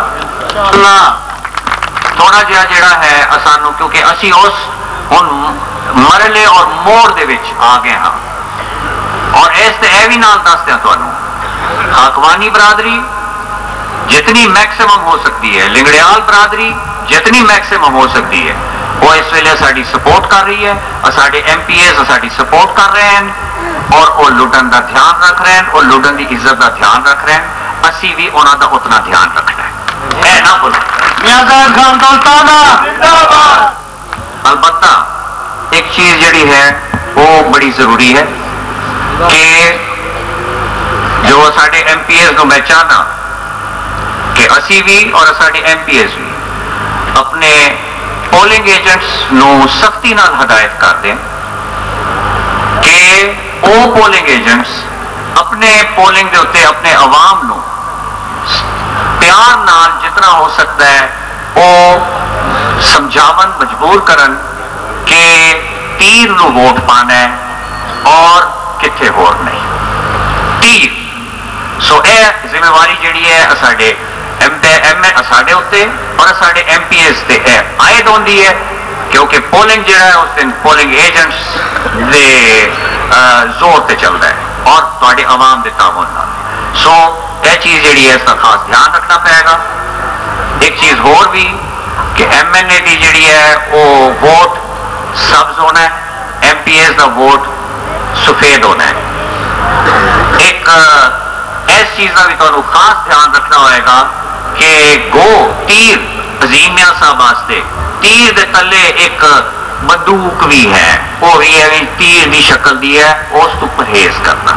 تھوڑا جہا جڑا ہے اسانو، کیونکہ اسی اس ہن مرلے اور موڑ دے وچ آ گئے ہاں، اور اس تے اے بھی نال دس دیاں تانوں، خاکوانی برادری جتنی میکسیمم ہو سکتی ہے، لنگڑیال برادری جتنی میکسیمم ہو سکتی ہے، وہ اس ویلے ساڈی سپورٹ کر رہی ہے، اور ساڈے ایم پی ایز ساڈی سپورٹ کر رہے ہیں، اور وہ لڈن کا دھیان رکھ رہے ہیں، اور لڈن کی عزت کا دھیان رکھ رہے ہیں، اسی بھی انہوں کا اتنا دھیان رکھنا ہے، اے نہ بولو۔ البتہ ایک چیز جڑی ہے وہ بڑی ضروری ہے کہ جو ساڈے ایم پی ایز نو میں چاہنا کہ اسی بھی اور ساڈے ایم پی ایز بھی اپنے پولنگ ایجنٹس نو سختی نال ہدایت کر دیں کہ وہ پولنگ ایجنٹس اپنے پولنگ دے اتنے اپنے عوام نو پیار نال جتنا ہو سکتا ہے وہ سمجھاون مجبور کرن کہ تیر نو ووٹ پانا ہے اور کتنے ہور نہیں تیر. سو اے ذمہ واری جڑی ہے ساڈے ساڈے اتنے اور ساڈے ایم پی ایس تے عائد ہوندی ہے کیونکہ پولنگ جہاں ہے اس دن پولنگ ایجنٹس دے زور تے چلتا ہے اور تھوڑے عوام دے تعاون نال. سو یہ چیز جہی ہے اس کا خاص دھیان رکھنا پائے گا. ایک چیز اور بھی کہ ایم این اے دی جہی ہے وہ ووٹ سبز ہونا ہے, ایم پی ایس دا ووٹ سفید ہونا ہے. ایک اس چیز کا بھی تمہیں خاص دھیان رکھنا ہوئے گا کہ گو تیر عظیم میاں صاحب واسطے تیر دے تلے ایک بندوق بھی ہے, وہ بھی ہے تیر کی شکل دی ہے, اس کو پرہیز کرنا.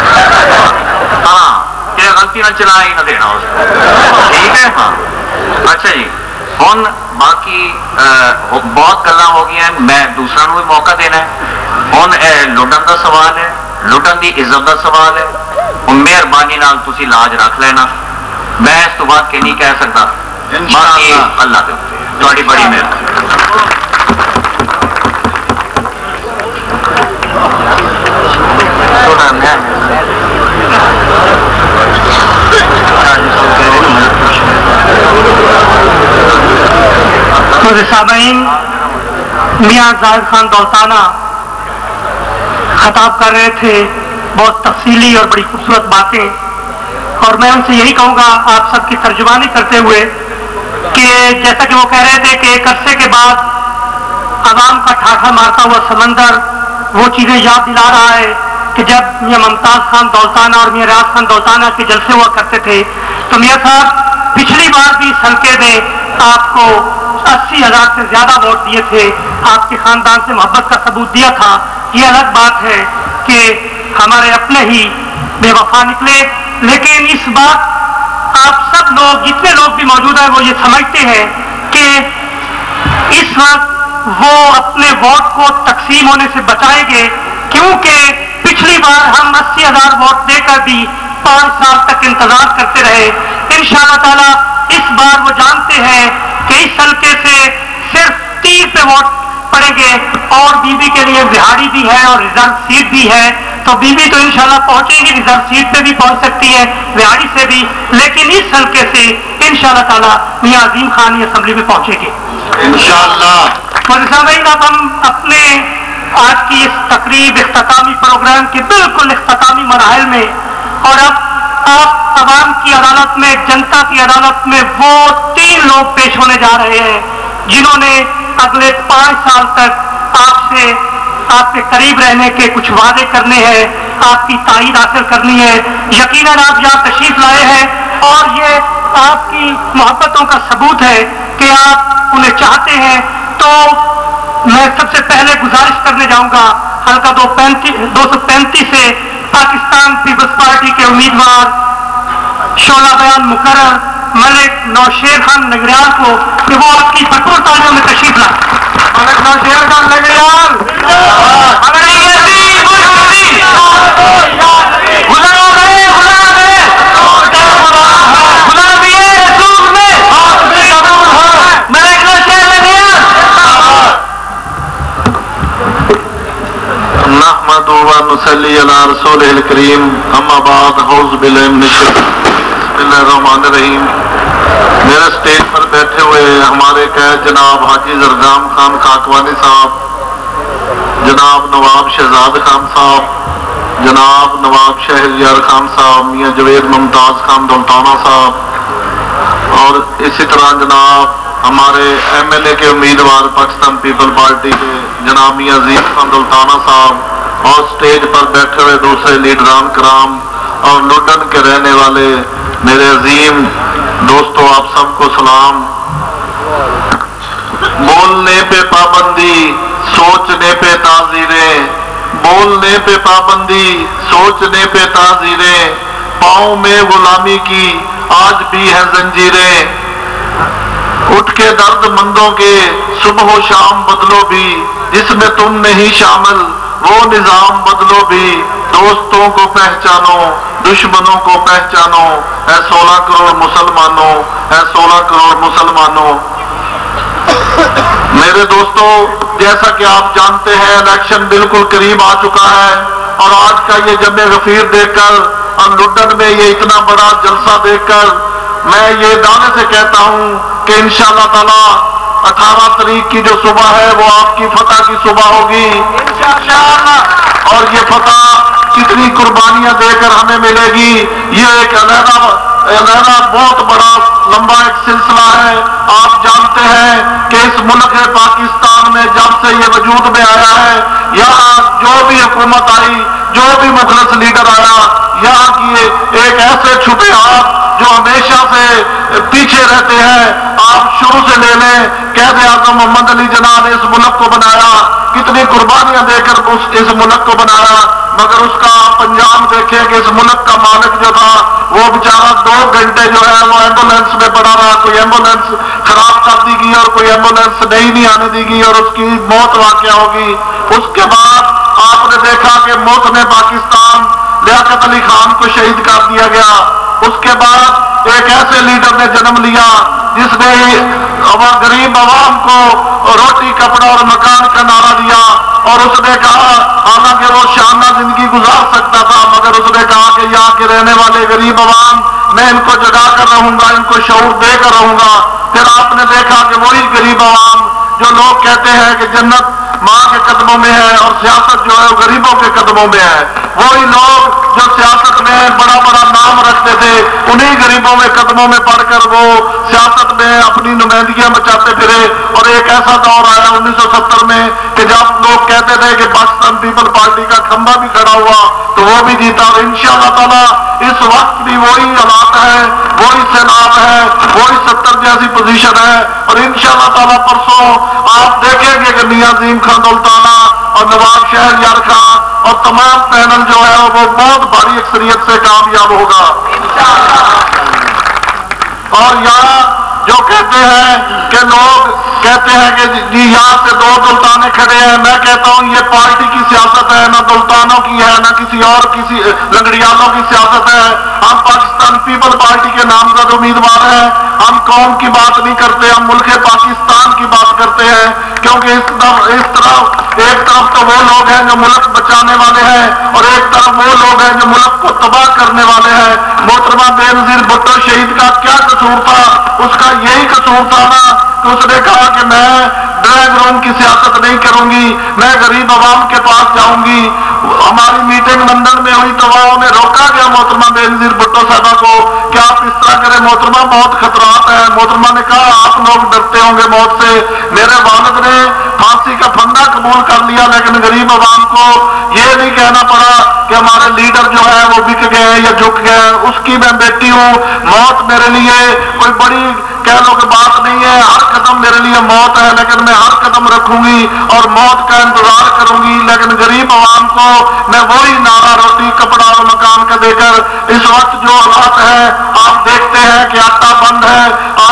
ہاں غلطی نہ چلا ہی نہ دینا اس کو, ٹھیک ہے. ہاں اچھا جی, ہوں باقی بہت گلا ہو گئی ہیں, میں دوسرا بھی موقع دینا ہے. ہوں لٹن کا سوال ہے, لٹن کی عزت کا سوال ہے. ہوں مہربانی نال تسی لاج رکھ لینا, میں اس تو بعد کہ نہیں کہہ سکتا. باقی اللہ دے تھوڑی بڑی مہربانی. سامعین, میاں زاہد خان دولتانہ خطاب کر رہے تھے, بہت تفصیلی اور بڑی خوبصورت باتیں, اور میں ان سے یہی کہوں گا آپ سب کی ترجمانی کرتے ہوئے کہ جیسا کہ وہ کہہ رہے تھے کہ ایک عرصے کے بعد عوام کا ٹھاٹھا مارتا ہوا سمندر وہ چیزیں یاد دلا رہا ہے کہ جب میاں ممتاز خان دولتانہ اور میاں ریاض خان دولتانہ کے جلسے ہوا کرتے تھے تو میاں صاحب پچھلی بار بھی اس حلقے میں آپ کو 80,000 سے زیادہ ووٹ دیے تھے, آپ کے خاندان سے محبت کا ثبوت دیا تھا. یہ الگ بات ہے کہ ہمارے اپنے ہی بے وفا نکلے, لیکن اس بات آپ سب لوگ جتنے لوگ بھی موجود ہیں وہ یہ سمجھتے ہیں کہ اس وقت وہ اپنے ووٹ کو تقسیم ہونے سے بچائیں گے, کیونکہ پچھلی بار ہم 80,000 ووٹ دے کر بھی 5 سال تک انتظار کرتے رہے. انشاءاللہ تعالی اس بار وہ جانتے ہیں کہ اس حلقے سے صرف 30 پہ ووٹ پڑیں گے, اور بی بی کے لیے بہاری بھی ہے اور ریزرو سیٹ بھی ہے, تو بی بی تو انشاءاللہ پہنچے گی, ریزرو سیٹ پہ بھی پہنچ سکتی ہے, بہاری سے بھی, لیکن اس حلقے سے انشاءاللہ تعالی میاں عظیم خان اسمبلی میں پہنچے گی انشاءاللہ. سامعین, اب ہم اپنے آج کی اس تقریب اختتامی پروگرام کے بالکل اختتامی مراحل میں, اور اب آپ عوام کی عدالت میں, جنتا کی عدالت میں وہ 3 لوگ پیش ہونے جا رہے ہیں جنہوں نے اگلے 5 سال تک آپ کے قریب رہنے کے کچھ وعدے کرنے ہیں, آپ کی تائید حاصل کرنی ہے. یقیناً آپ یہاں تشریف لائے ہیں اور یہ آپ کی محبتوں کا ثبوت ہے کہ آپ انہیں چاہتے ہیں. تو میں سب سے پہلے گزارش کرنے جاؤں گا حلقہ 235 سے پاکستان پیپلز پارٹی کے امیدوار شعلہ بیان مقرر ملک نوشیر خان نگریال کو کہ وہ آپ کی بھرپور تالیوں میں تشریف لائیں. ملک نوشیر خان نگریال نحمد و نصلی علی رسول الکریم, اما بعد, اعوذ باللہ من الشیطان, بسم اللہ الرحمن الرحیم. میرے اسٹیج پر بیٹھے ہوئے ہمارے قید جناب حاجی زردام خان خاکوانی صاحب, جناب نواب شہزاد خان صاحب, جناب نواب شہریار خان صاحب, میاں جوید ممتاز خان دولتانہ صاحب, اور اسی طرح جناب ہمارے ایم ایل اے کے امیدوار پاکستان پیپل پارٹی کے جناب میاں عظیم خان دولتانہ صاحب, اور اسٹیج پر بیٹھے ہوئے دوسرے لیڈران کرام اور لٹن کے رہنے والے میرے عظیم دوستوں, آپ سب کو سلام. بولنے پہ پابندی, سوچنے پہ تعزیریں, بولنے پہ پابندی, سوچنے پہ تعزیریں, پاؤں میں غلامی کی آج بھی ہے زنجیریں. اٹھ کے درد مندوں کے صبح و شام بدلو بھی, جس میں تم نہیں شامل وہ نظام بدلو بھی, दोस्तों को पहचानो, दुश्मनों को पहचानो, ऐ 16 करोड़ मुसलमानों, ऐ 16 करोड़ मुसलमानों। मेरे दोस्तों, जैसा कि आप जानते हैं इलेक्शन बिल्कुल करीब आ चुका है और आज का ये जमे गफीर देखकर और लुड्डन में ये इतना बड़ा जलसा देखकर मैं ये दावे से कहता हूं कि इंशाअल्लाह ताला 18 तारीख की जो सुबह है वो आपकी फतह की सुबह होगी इंशाअल्लाह। और ये फतह कितनी कुर्बानियां देकर हमें मिलेगी, ये एक अलहदा बहुत बड़ा लंबा एक सिलसिला है। आप जानते हैं कि इस मुल्क पाकिस्तान में जब से ये वजूद में आया है, यहाँ जो भी हुकूमत आई, जो भी मुखलिस लीडर आया, यहाँ की एक ऐसे छुपे हाथ जो हमेशा से पीछे रहते हैं। आप शुरू से ले लें, कैद आज़म मोहम्मद अली जिन्ना ने इस मुल्क को बनाया, कितनी कुर्बानियां देकर इस मुल्क को बनाया, मगर उसका पंजाब देखें कि इस मुल्क का मालिक जो था वो बेचारा 2 घंटे जो है वो एम्बुलेंस में पड़ा रहा, कोई एम्बुलेंस खराब कर दी गई और कोई एम्बुलेंस नहीं आने दी गई और उसकी मौत वाक़या होगी। उसके बाद आपने देखा कि मुल्क में पाकिस्तान लियाकत अली खान को शहीद कर दिया गया। उसके बाद एक ऐसे लीडर ने जन्म लिया जिसने गरीब आवाम को रोटी कपड़ा और मकान का नारा दिया और उसने कहा, हालांकि वो शानदार जिंदगी गुजार सकता था, मगर उसने कहा कि यहाँ के रहने वाले गरीब आवाम मैं इनको जगा कर रहूंगा, इनको शऊर देकर रहूंगा। फिर आपने देखा कि वही गरीब आवाम जो लोग कहते हैं कि जन्नत माँ के कदमों में है और सियासत जो है वो गरीबों के कदमों में है, वही लोग जो सियासत में बड़ा बड़ा नाम रखते थे उन्हीं गरीबों में कदमों में पड़कर वो सियासत में अपनी नुमाइंदगियां मचाते फिरे। और एक ऐसा दौर आया 1970 में कि जब लोग कहते थे कि पाकिस्तान पीपल पार्टी का खंभा भी खड़ा हुआ तो वो भी जीता। और इंशाअल्लाह ताला इस वक्त भी वही हालात है, वही सैलाब है, वही 70 जैसी पोजीशन है। और इंशाअल्लाह ताला परसों आप देखेंगे कि मियां अजीम खान दुल्ताना और नवाब शहरयार खान और तमाम पैनल जो है वो बहुत बड़ी अक्सरियत से कामयाब होगा। और यहाँ जो कहते हैं कि लोग कहते हैं कि जी यहाँ से 2 दुल्ताने खड़े हैं, मैं कहता हूँ ये पार्टी की सियासत है, ना दुल्तानों की है, ना किसी और किसी लंगड़ियालों की सियासत है। हम पाकिस्तान पीपल पार्टी के नामजद उम्मीदवार हैं, हम कौम की बात नहीं करते, हम मुल्क पाकिस्तान की बात करते हैं। क्योंकि एक तरफ तो वो लोग हैं जो मुल्क बचाने वाले हैं और एक तरफ वो लोग हैं जो मुल्क को तबाह करने वाले हैं। मोहतरमा बेनजीर भुट्टो शहीद का क्या कसूर था? उसका यही कसूर था ना कि उसने कहा कि मैं ड्राइंग रूम की सियासत नहीं करूंगी, मैं गरीब आवाम के पास जाऊंगी। हमारी मीटिंग लंदन में हुई तो वहां में रोका गया मोहतरमा बेनजीर भुट्टो साहबा को कि आप इस तरह करें, मोहतरमा बहुत खतरात है। मोहतरमा ने कहा आप लोग डरते होंगे मौत से, मेरे वालिद ने फांसी का फंदा कबूल कर लिया, लेकिन गरीब आवाम को ये नहीं कहना पड़ा कि हमारे लीडर जो है वो बिक गए या झुक गए। उसकी मैं बेटी हूँ, मौत मेरे लिए कोई बड़ी कह लो कि बात नहीं है, हर कदम मेरे लिए मौत है, लेकिन मैं हर कदम रखूंगी और मौत का इंतजार करूंगी। लेकिन गरीब आवाम को मैं वही नारा रोटी कपड़ा और मकान का देकर इस वक्त जो हालात है, आप देखते हैं कि आटा बंद है,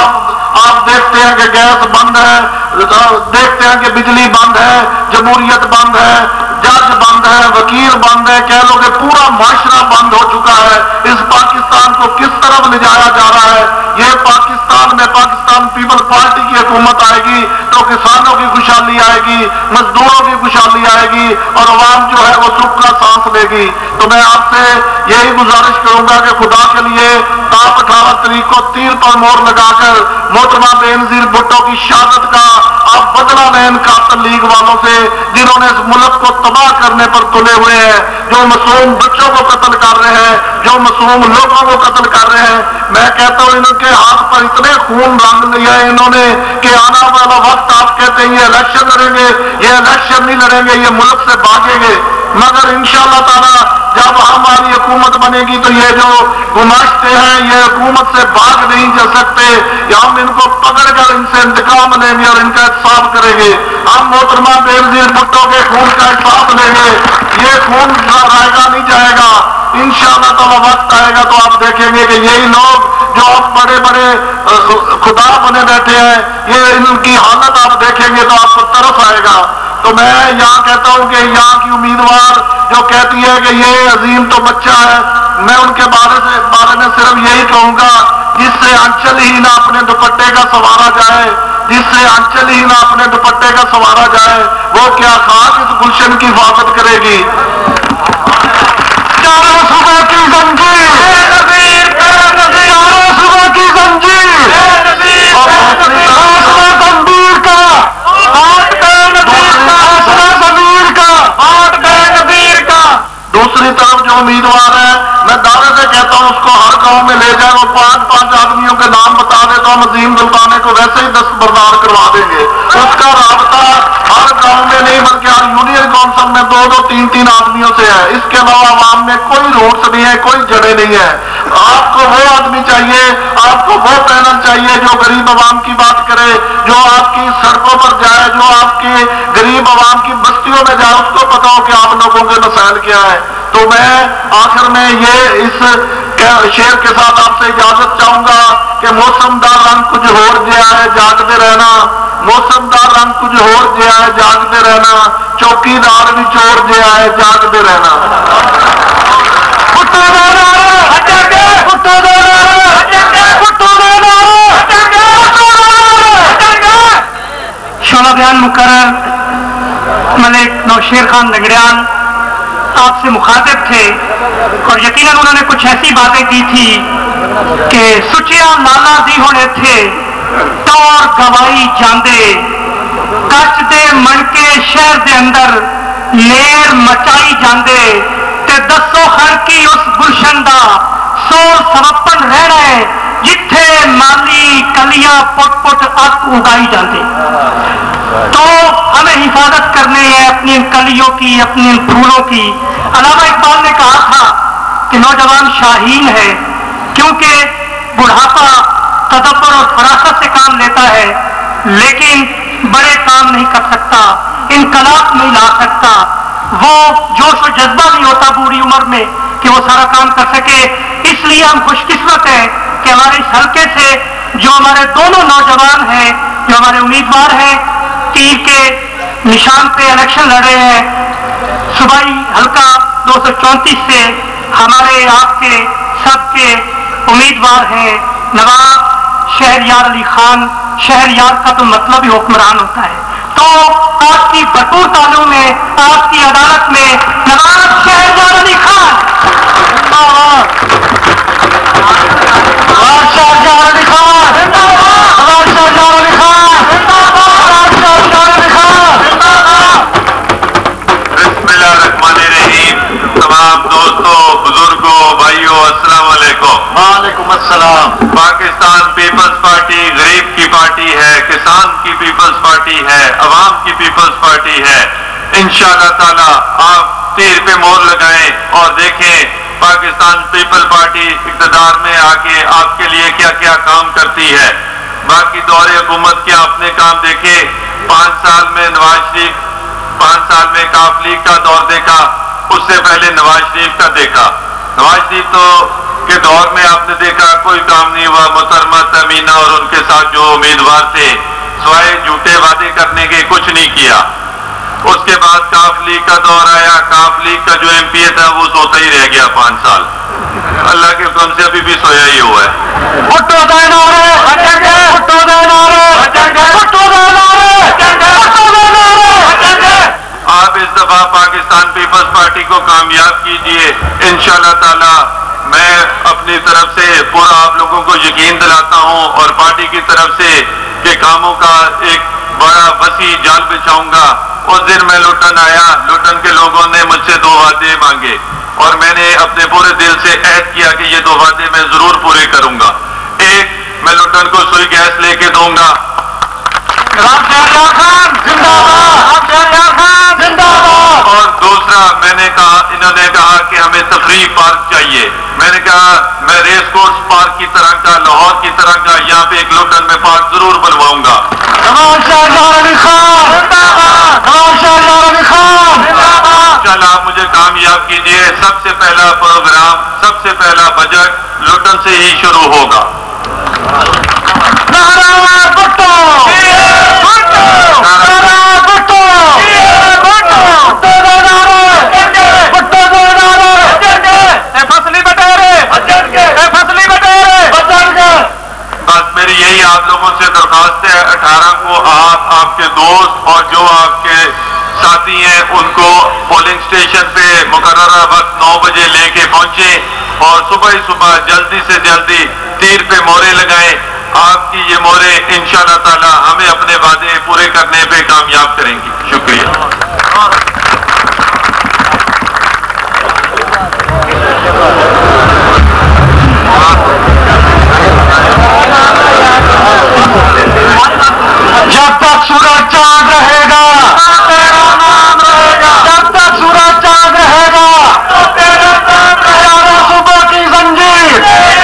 आप देखते हैं कि गैस बंद है, देखते हैं कि बिजली बंद है, जमहूरियत बंद है, जज बंद है, वकील बंद है, कह लो कि पूरा माशरा बंद हो चुका है। इस पाकिस्तान को किस तरफ ले जाया जा रहा है? ये पाकिस्तान में पाकिस्तान पीपल पार्टी की हुकूमत आएगी तो किसानों की खुशहाली आएगी, मजदूरों की खुशहाली आएगी और अवाम जो है वो सुख का सांस लेगी। तो मैं आपसे यही गुजारिश करूंगा कि खुदा के लिए आप 18 तारीख को तीर पर मोहर लगाकर मोहतरमा बेनजीर भुट्टो की शहादत का आप बदला लें इन कातिल लीग वालों से जिन्होंने इस मुल्क को तबाह करने पर तुले हुए हैं, जो मासूम बच्चों को कत्ल कर रहे हैं, जो मासूम लोगों को कत्ल कर रहे हैं। मैं कहता हूं इनके हाथ पर इतने खून रंग लिया है इन्होंने कि आना वाला वक्त आप कहते हैं ये इलेक्शन लड़ेंगे, ये इलेक्शन नहीं लड़ेंगे, ये मुल्क से भागेंगे। मगर इंशाअल्लाह ताला जब हमारी हुकूमत बनेगी तो ये जो गुमाश्ते हैं ये हुकूमत से भाग नहीं जा सकते, हम इनको पकड़कर इनसे इंतकाम लेंगे और इनका इंसाफ करेंगे। हम मोहतरमा बेनजीर भुट्टो के खून का इंसाफ लेंगे, ये खून आएगा नहीं जाएगा। इंशाअल्लाह ताला वक्त आएगा तो आप देखेंगे कि यही लोग जो आप बड़े बड़े खुदा बने बैठे हैं, ये इनकी हालत आप देखेंगे तो आपको तरस आएगा। تو میں یہاں کہتا ہوں کہ یہاں کی امیدوار جو کہتی ہے کہ یہ عظیم تو بچہ ہے، میں ان کے بارے میں صرف یہی کہوں گا جس سے انچل ہی نہ اپنے دوپٹے کا سنوارا جائے، جس سے انچل ہی نہ اپنے دوپٹے کا سنوارا جائے، وہ کیا خاک اس گلشن کی حفاظت کرے گی؟ چاروں صبح کی زنجیر، چاروں صبح کی زنجیر اور زنجیر کا دوسری طرف جو امیدوار ہے میں دعوے سے کہتا ہوں اس کو ہر گاؤں میں لے جائیں، وہ 5 آدمیوں کے نام بتا دے تو ہم عظیم دلکانے کو ویسے ہی دستبردار کروا دیں گے۔ اس کا رابطہ ہر گاؤں میں نہیں بلکہ ہر یونین کونسل میں 2 3 آدمیوں سے ہے۔ اس کے علاوہ عوام میں کوئی روٹس نہیں ہے، کوئی جڑیں نہیں ہے۔ آپ کو وہ آدمی چاہیے، آپ کو وہ پینل چاہیے جو غریب عوام کی بات کرے، جو آپ کی سڑکوں پر جائے، جو آپ کی غریب عوام کی بستیوں میں جائے، اس کو پتا ہو کہ آپ لوگوں کے مسائل کیا ہے۔ تو میں آخر میں یہ اس شعر کے ساتھ آپ سے اجازت چاہوں گا کہ موسم دا رنگ کچھ ہور جیا ہے جاگتے رہنا، موسم دا رنگ کچھ ہور جیا ہے جاگتے رہنا، چوکی دار بھی چور جیا ہے جاگتے رہنا۔ شعلہ بیان مقرر ملک نوشیر خان لنگڑیان آپ سے مخاطب تھے اور یقیناً انہوں نے کچھ ایسی باتیں کی تھی کہ سچیا لالا دی ہونے تھے ٹور گوائی جاندے کچ دے منکے شہر دے اندر لیر مچائی جاندے تے دسو خر کی اس گلشن دا سول سوپن رہنا ہے جتھے مالی کلیاں پٹ پٹ اک اگائی جاندے۔ تو ہمیں حفاظت کرنی ہے اپنی ان کلیوں کی، اپنی ان پھولوں کی۔ علامہ اقبال نے کہا تھا کہ نوجوان شاہین ہے کیونکہ بڑھاپا تدبر اور فراست سے کام لیتا ہے لیکن بڑے کام نہیں کر سکتا، انقلاب نہیں لا سکتا، وہ جوش و جذبہ نہیں ہوتا بوڑھی عمر میں کہ وہ سارا کام کر سکے۔ اس لیے ہم خوش قسمت ہیں کہ ہمارے اس حلقے سے جو ہمارے دونوں نوجوان ہیں، جو ہمارے امیدوار ہیں، تیر کے نشان پہ الیکشن لڑ رہے ہیں، صوبائی حلقہ 234 سے ہمارے آپ کے سب کے امیدوار ہیں نواب شہریار علی خان۔ شہریار کا تو مطلب ہی حکمران ہوتا ہے، تو آپ کی بطور تعلق میں، آپ کی عدالت میں نواب شہریار علی خان، نواب شہریار علی خان، نواب شہریار علی خان، نواب شہریار علی خان۔ بسم اللہ الرحمن الرحیم۔ تمام دوستوں، بزرگوں، بھائیوں، السلام علیکم۔ وعلیکم السلام۔ پاکستان پیپلز پارٹی غریب کی پارٹی ہے، کسان کی پیپلز پارٹی ہے، عوام کی پیپلز پارٹی ہے۔ انشاءاللہ تعالی آپ تیر پہ مہر لگائیں اور دیکھیں پاکستان پیپل پارٹی اقتدار میں آ کے آپ کے لیے کیا کیا کام کرتی ہے۔ باقی دور حکومت کے آپ نے کام دیکھے، 5 سال میں نواز شریف، 5 سال میں کاف لیگ کا دور دیکھا، اس سے پہلے نواز شریف کا دیکھا۔ نواز شریف کے دور میں آپ نے دیکھا کوئی کام نہیں ہوا، محترمہ تمینہ اور ان کے ساتھ جو امیدوار تھے سوائے جھوٹے وعدے کرنے کے کچھ نہیں کیا۔ اس کے بعد کاف لیگ کا دور آیا، کاف لیگ کا جو ایم پی اے تھا وہ سوتا ہی رہ گیا 5 سال، اللہ کے حکم سے ابھی بھی سویا ہی ہوا ہے۔ آپ اس دفعہ پاکستان پیپلز پارٹی کو کامیاب کیجئے انشاءاللہ تعالی۔ میں اپنی طرف سے پورا آپ لوگوں کو یقین دلاتا ہوں اور پارٹی کی طرف سے کہ کاموں کا ایک بڑا وسیع جال بچھاؤں گا۔ اس دن میں لٹن آیا، لٹن کے لوگوں نے مجھ سے 2 وعدے مانگے اور میں نے اپنے پورے دل سے عہد کیا کہ یہ 2 وعدے میں ضرور پورے کروں گا۔ ایک، میں لٹن کو سوئی گیس لے کے دوں گا، اور دوسرا میں نے کہا، انہوں نے کہا کہ ہمیں تفریح پارک چاہیے، میں نے کہا میں ریس کورس پارک کی طرح کا، لاہور کی طرح کا یہاں پہ ایک لٹن میں پارک ضرور بنواؤں گا۔ انشاءاللہ آپ مجھے کامیاب کیجئے۔ سب سے پہلا پروگرام، سب سے پہلا بجٹ لٹن سے ہی شروع ہوگا۔ آپ لوگوں سے درخواست ہے 18 کو آپ کے دوست اور جو آپ کے ساتھی ہیں ان کو پولنگ سٹیشن پہ مقررہ وقت 9 بجے لے کے پہنچیں اور صبح ہی صبح جلدی سے جلدی تیر پہ مورے لگائیں. آپ کی یہ مورے انشاءاللہ تعالی ہمیں اپنے وعدے پورے کرنے پہ کامیاب کریں گی. شکریہ. جب تک سورج چاند رہے گا تیرا نام رہے گا, جب تک سورج چاند رہے گا چاروں صبح کی زنجیر,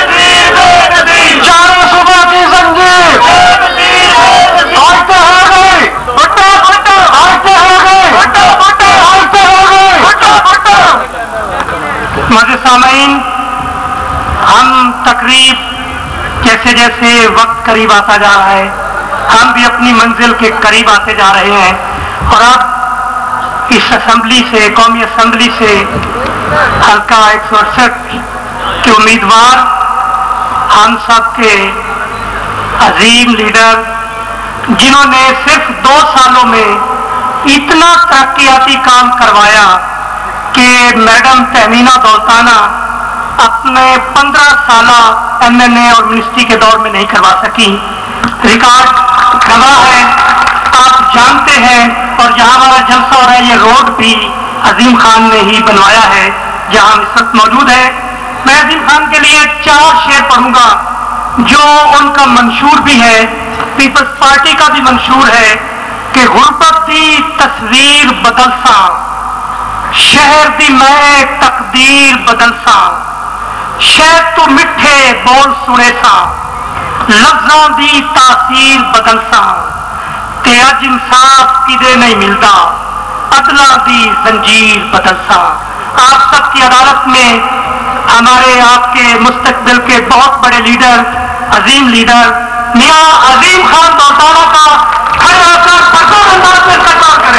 چاروں صبح کی زنجیر آہستہ ہو گئی, آہستہ ہو گئی, آہستہ ہو گئی. معزز سامعین, ہم تقریب جیسے جیسے وقت قریب آتا جا رہا ہے ہم بھی اپنی منزل کے قریب آتے جا رہے ہیں, اور اب اس اسمبلی سے, قومی اسمبلی سے حلقہ 168 کے امیدوار ہم سب کے عظیم لیڈر جنہوں نے صرف 2 سالوں میں اتنا ترقیاتی کام کروایا کہ میڈم تہمینہ دولتانہ اپنے 15 سالہ MNA اور منسٹری کے دور میں نہیں کروا سکی. ریکارڈ گواہ ہے, آپ جانتے ہیں. اور جہاں ہمارا جلسہ ہو رہا ہے یہ روڈ بھی عظیم خان نے ہی بنوایا ہے جہاں ہم اس وقت موجود ہیں. میں عظیم خان کے لیے 4 شعر پڑھوں گا جو ان کا منشور بھی ہے, پیپلز پارٹی کا بھی منشور ہے کہ غربت دی تصویر بدلسا, شہر دی میں تقدیر بدلسا, شاید تو مٹھے بول سنے سا, لفظاں دی تاثیر بدلسا, تے اج انصاف کدے نہیں ملتا, عدلاں دی زنجیر بدلسا. آپ سب کی عدالت میں ہمارے آپ کے مستقبل کے بہت بڑے لیڈر, عظیم لیڈر میاں عظیم خان دولتانہ کا کھڑے ہو کر پرزور انداز میں استقبال کریں.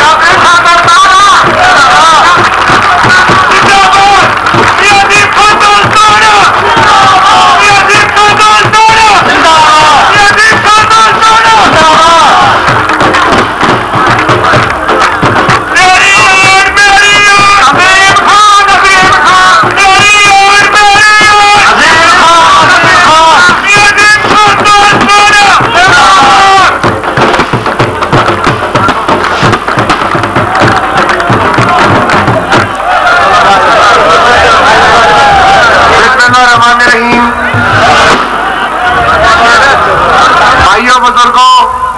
بھائیوں بزرگوں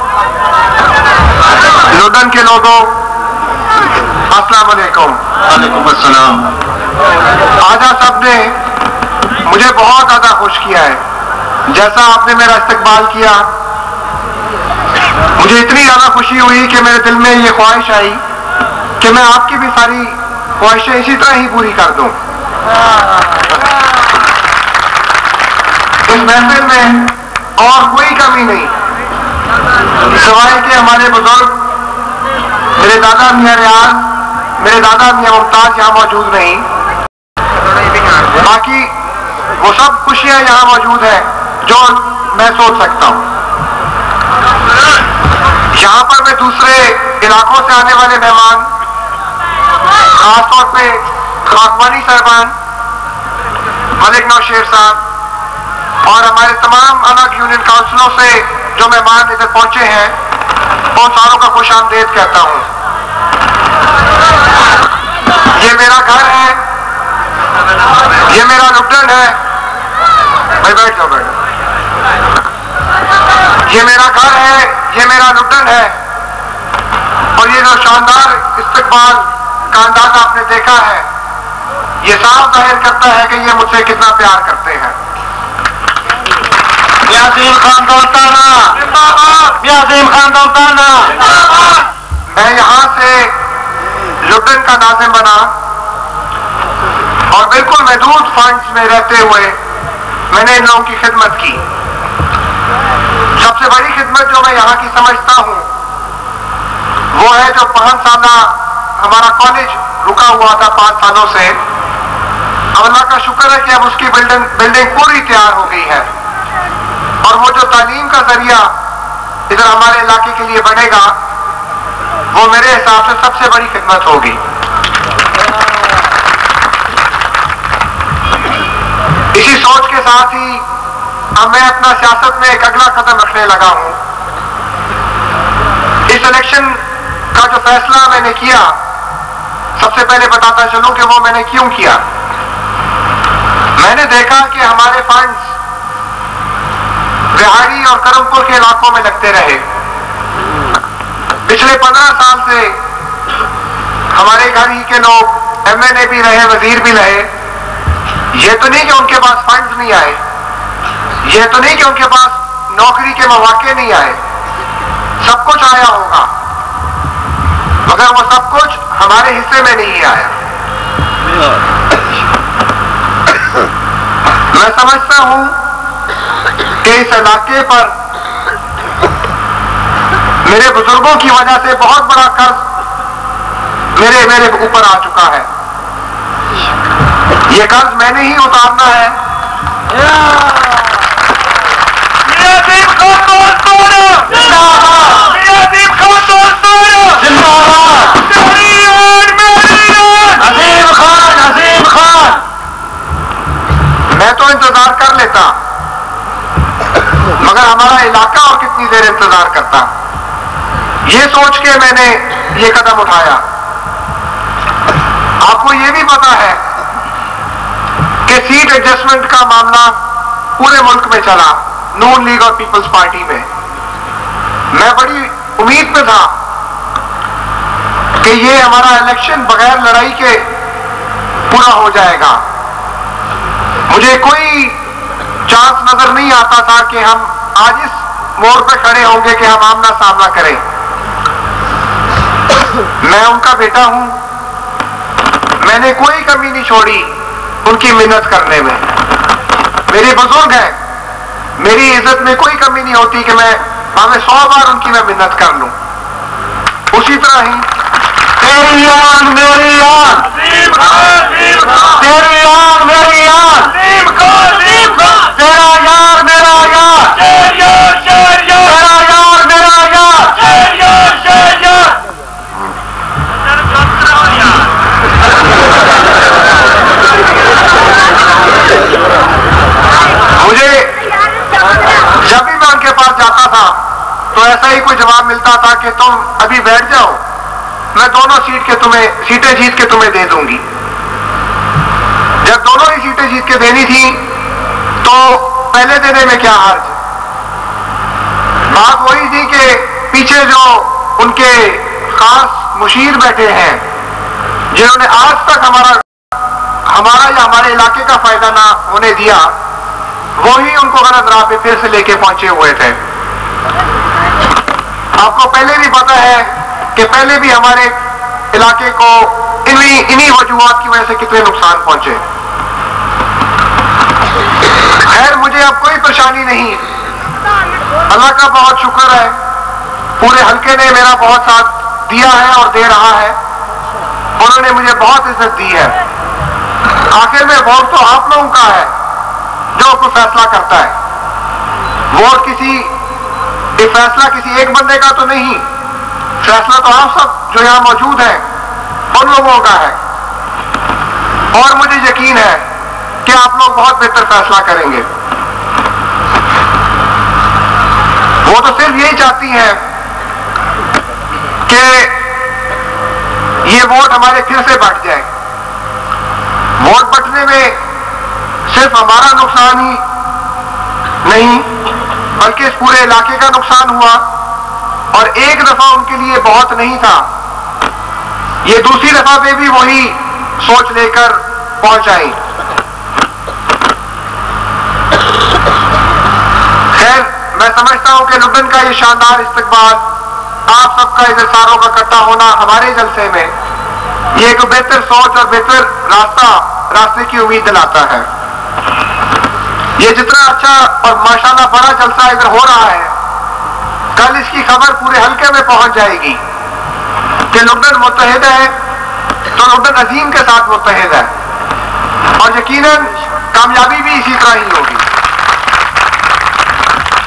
لوڈن کے لوگوں السلام علیکم. وعلیکم السلام. آج آپ سب نے مجھے بہت زیادہ خوش کیا ہے. جیسا آپ نے میرا استقبال کیا مجھے اتنی زیادہ خوشی ہوئی کہ میرے دل میں یہ خواہش آئی کہ میں آپ کی بھی ساری خواہشیں اسی طرح ہی پوری کر دوں. اس محفل میں اور کوئی کمی نہیں سوائے کہ ہمارے بزرگ میرے دادا میاں ریاض, میرے دادا میاں ممتاز یہاں موجود نہیں. باقی وہ سب خوشیاں یہاں موجود ہیں جو میں سوچ سکتا ہوں. یہاں پر میں دوسرے علاقوں سے آنے والے مہمان, خاص طور پہ خاکوانی صاحبان, ملک نوشیر صاحب اور ہمارے تمام الگ یونین کاؤنسلوں سے جو مہمان ادھر پہنچے ہیں ان ساروں کا خوش آمدید کہتا ہوں. یہ میرا گھر ہے, یہ میرا لبنان ہے. بھائی بیٹھ جاؤ, بیٹھ. یہ میرا گھر ہے, یہ میرا لبنان ہے. اور یہ جو شاندار استقبال کا انداز آپ نے دیکھا ہے یہ صاف ظاہر کرتا ہے کہ یہ مجھ سے کتنا پیار کرتے ہیں. عظیم خان دولتانہ, عظیم خان دولتانہ. میں یہاں سے لبنان کا ناظم بنا اور بالکل محدود فنڈز میں رہتے ہوئے میں نے ان لوگوں کی خدمت کی. سب سے بڑی خدمت جو میں یہاں کی سمجھتا ہوں وہ ہے جو 5 سالہ ہمارا کالج رکا ہوا تھا 5 سالوں سے. اللہ کا شکر ہے کہ اب اس کی بلڈنگ پوری تیار ہو گئی ہے اور وہ جو تعلیم کا ذریعہ ادھر ہمارے علاقے کے لیے بنے گا وہ میرے حساب سے سب سے بڑی خدمت ہوگی. اسی سوچ کے ساتھ ہی اب میں اپنا سیاست میں ایک اگلا قدم رکھنے لگا ہوں. اس الیکشن کا جو فیصلہ میں نے کیا، سب سے پہلے بتاتا چلوں کہ وہ میں نے کیوں کیا. میں نے دیکھا کہ ہمارے فنڈز بہاری اور کرم پور کے علاقوں میں لگتے رہے. پچھلے 15 سال سے ہمارے گھر ہی کے لوگ ایم این اے بھی رہے، وزیر بھی رہے. یہ تو نہیں کہ ان کے پاس فنڈز نہیں آئے، یہ تو نہیں کہ ان کے پاس نوکری کے مواقع نہیں آئے، سب کچھ آیا ہوگا، مگر وہ سب کچھ ہمارے حصے میں نہیں آیا. میں سمجھتا ہوں کہ اس علاقے پر میرے بزرگوں کی وجہ سے بہت بڑا قرض میرے اوپر آ چکا ہے. یہ قرض میں نے ہی اتارنا ہے. میں تو انتظار کر لیتا، مگر ہمارا علاقہ اور کتنی دیر انتظار کرتا. یہ سوچ کے میں نے یہ قدم اٹھایا. آپ کو یہ بھی پتا ہے کہ سیٹ ایڈجسٹمنٹ کا معاملہ پورے ملک میں چلا، نون لیگ اور پیپلز پارٹی میں. میں بڑی امید میں تھا کہ یہ ہمارا الیکشن بغیر لڑائی کے پورا ہو جائے گا. مجھے کوئی چانس نظر نہیں آتا تھا کہ ہم آج اس موڑ پہ کھڑے ہوں گے کہ ہم آمنا سامنا کریں. میں ان کا بیٹا ہوں، میں نے کوئی کمی نہیں چھوڑی ان کی منت کرنے میں. میرے بزرگ ہیں، میری عزت میں کوئی کمی نہیں ہوتی کہ میں 100 بار ان کی میں منت کر لوں. اسی طرح ہی تیری آن میری آن، تیری آن میری آن، تیرا یار میرا یار، تیرا یار میرا یار. مجھے جب بھی میں ان کے پاس جاتا تھا تو ایسا ہی کوئی جواب ملتا تھا کہ تم ابھی بیٹھ جاؤ، میں دونوں سیٹیں جیت کے تمہیں دے دوں گی. جب دونوں ہی سیٹیں جیت کے دینی تھی تو پہلے دینے میں کیا حرج. بات وہی تھی کہ پیچھے جو ان کے خاص مشیر بیٹھے ہیں جنہوں نے آج تک ہمارا یا ہمارے علاقے کا فائدہ نہ ہونے دیا، وہی ان کو غلط راہ پہ پھر سے لے کے پہنچے ہوئے تھے. آپ کو پہلے بھی پتا ہے کہ پہلے بھی ہمارے علاقے کو انہی وجوہات کی وجہ سے کتنے نقصان پہنچے. خیر مجھے اب کوئی پریشانی نہیں، اللہ کا بہت شکر ہے، پورے حلقے نے میرا بہت ساتھ دیا ہے اور دے رہا ہے. انہوں نے مجھے بہت عزت دی ہے. آخر میں ووٹ تو آپ لوگوں کا ہے جو کوئی فیصلہ کرتا ہے. ووٹ فیصلہ کسی ایک بندے کا تو نہیں، فیصلہ تو آپ سب جو یہاں موجود ہیں ان لوگوں کا ہے. اور مجھے یقین ہے کہ آپ لوگ بہت بہتر فیصلہ کریں گے. وہ تو صرف یہی چاہتی ہیں کہ یہ ووٹ ہمارے پھر سے بٹ جائے. ووٹ بٹنے میں صرف ہمارا نقصان ہی نہیں بلکہ اس پورے علاقے کا نقصان ہوا، اور ایک دفعہ ان کے لیے بہت نہیں تھا، یہ دوسری دفعہ پہ بھی وہی سوچ لے کر پہنچ آئی. خیر میں سمجھتا ہوں کہ لبنان کا یہ شاندار استقبال، آپ سب کا ادھر ساروں کا اکٹھا ہونا ہمارے جلسے میں، یہ ایک بہتر سوچ اور بہتر راستے کی امید دلاتا ہے. یہ جتنا اچھا اور ماشاءاللہ بڑا جلسہ ادھر ہو رہا ہے، کل اس کی خبر پورے حلقے میں پہنچ جائے گی کہ لبنان متحد ہے تو لبنان عظیم کے ساتھ متحد ہے، اور یقیناً کامیابی بھی اسی طرح ہی ہوگی.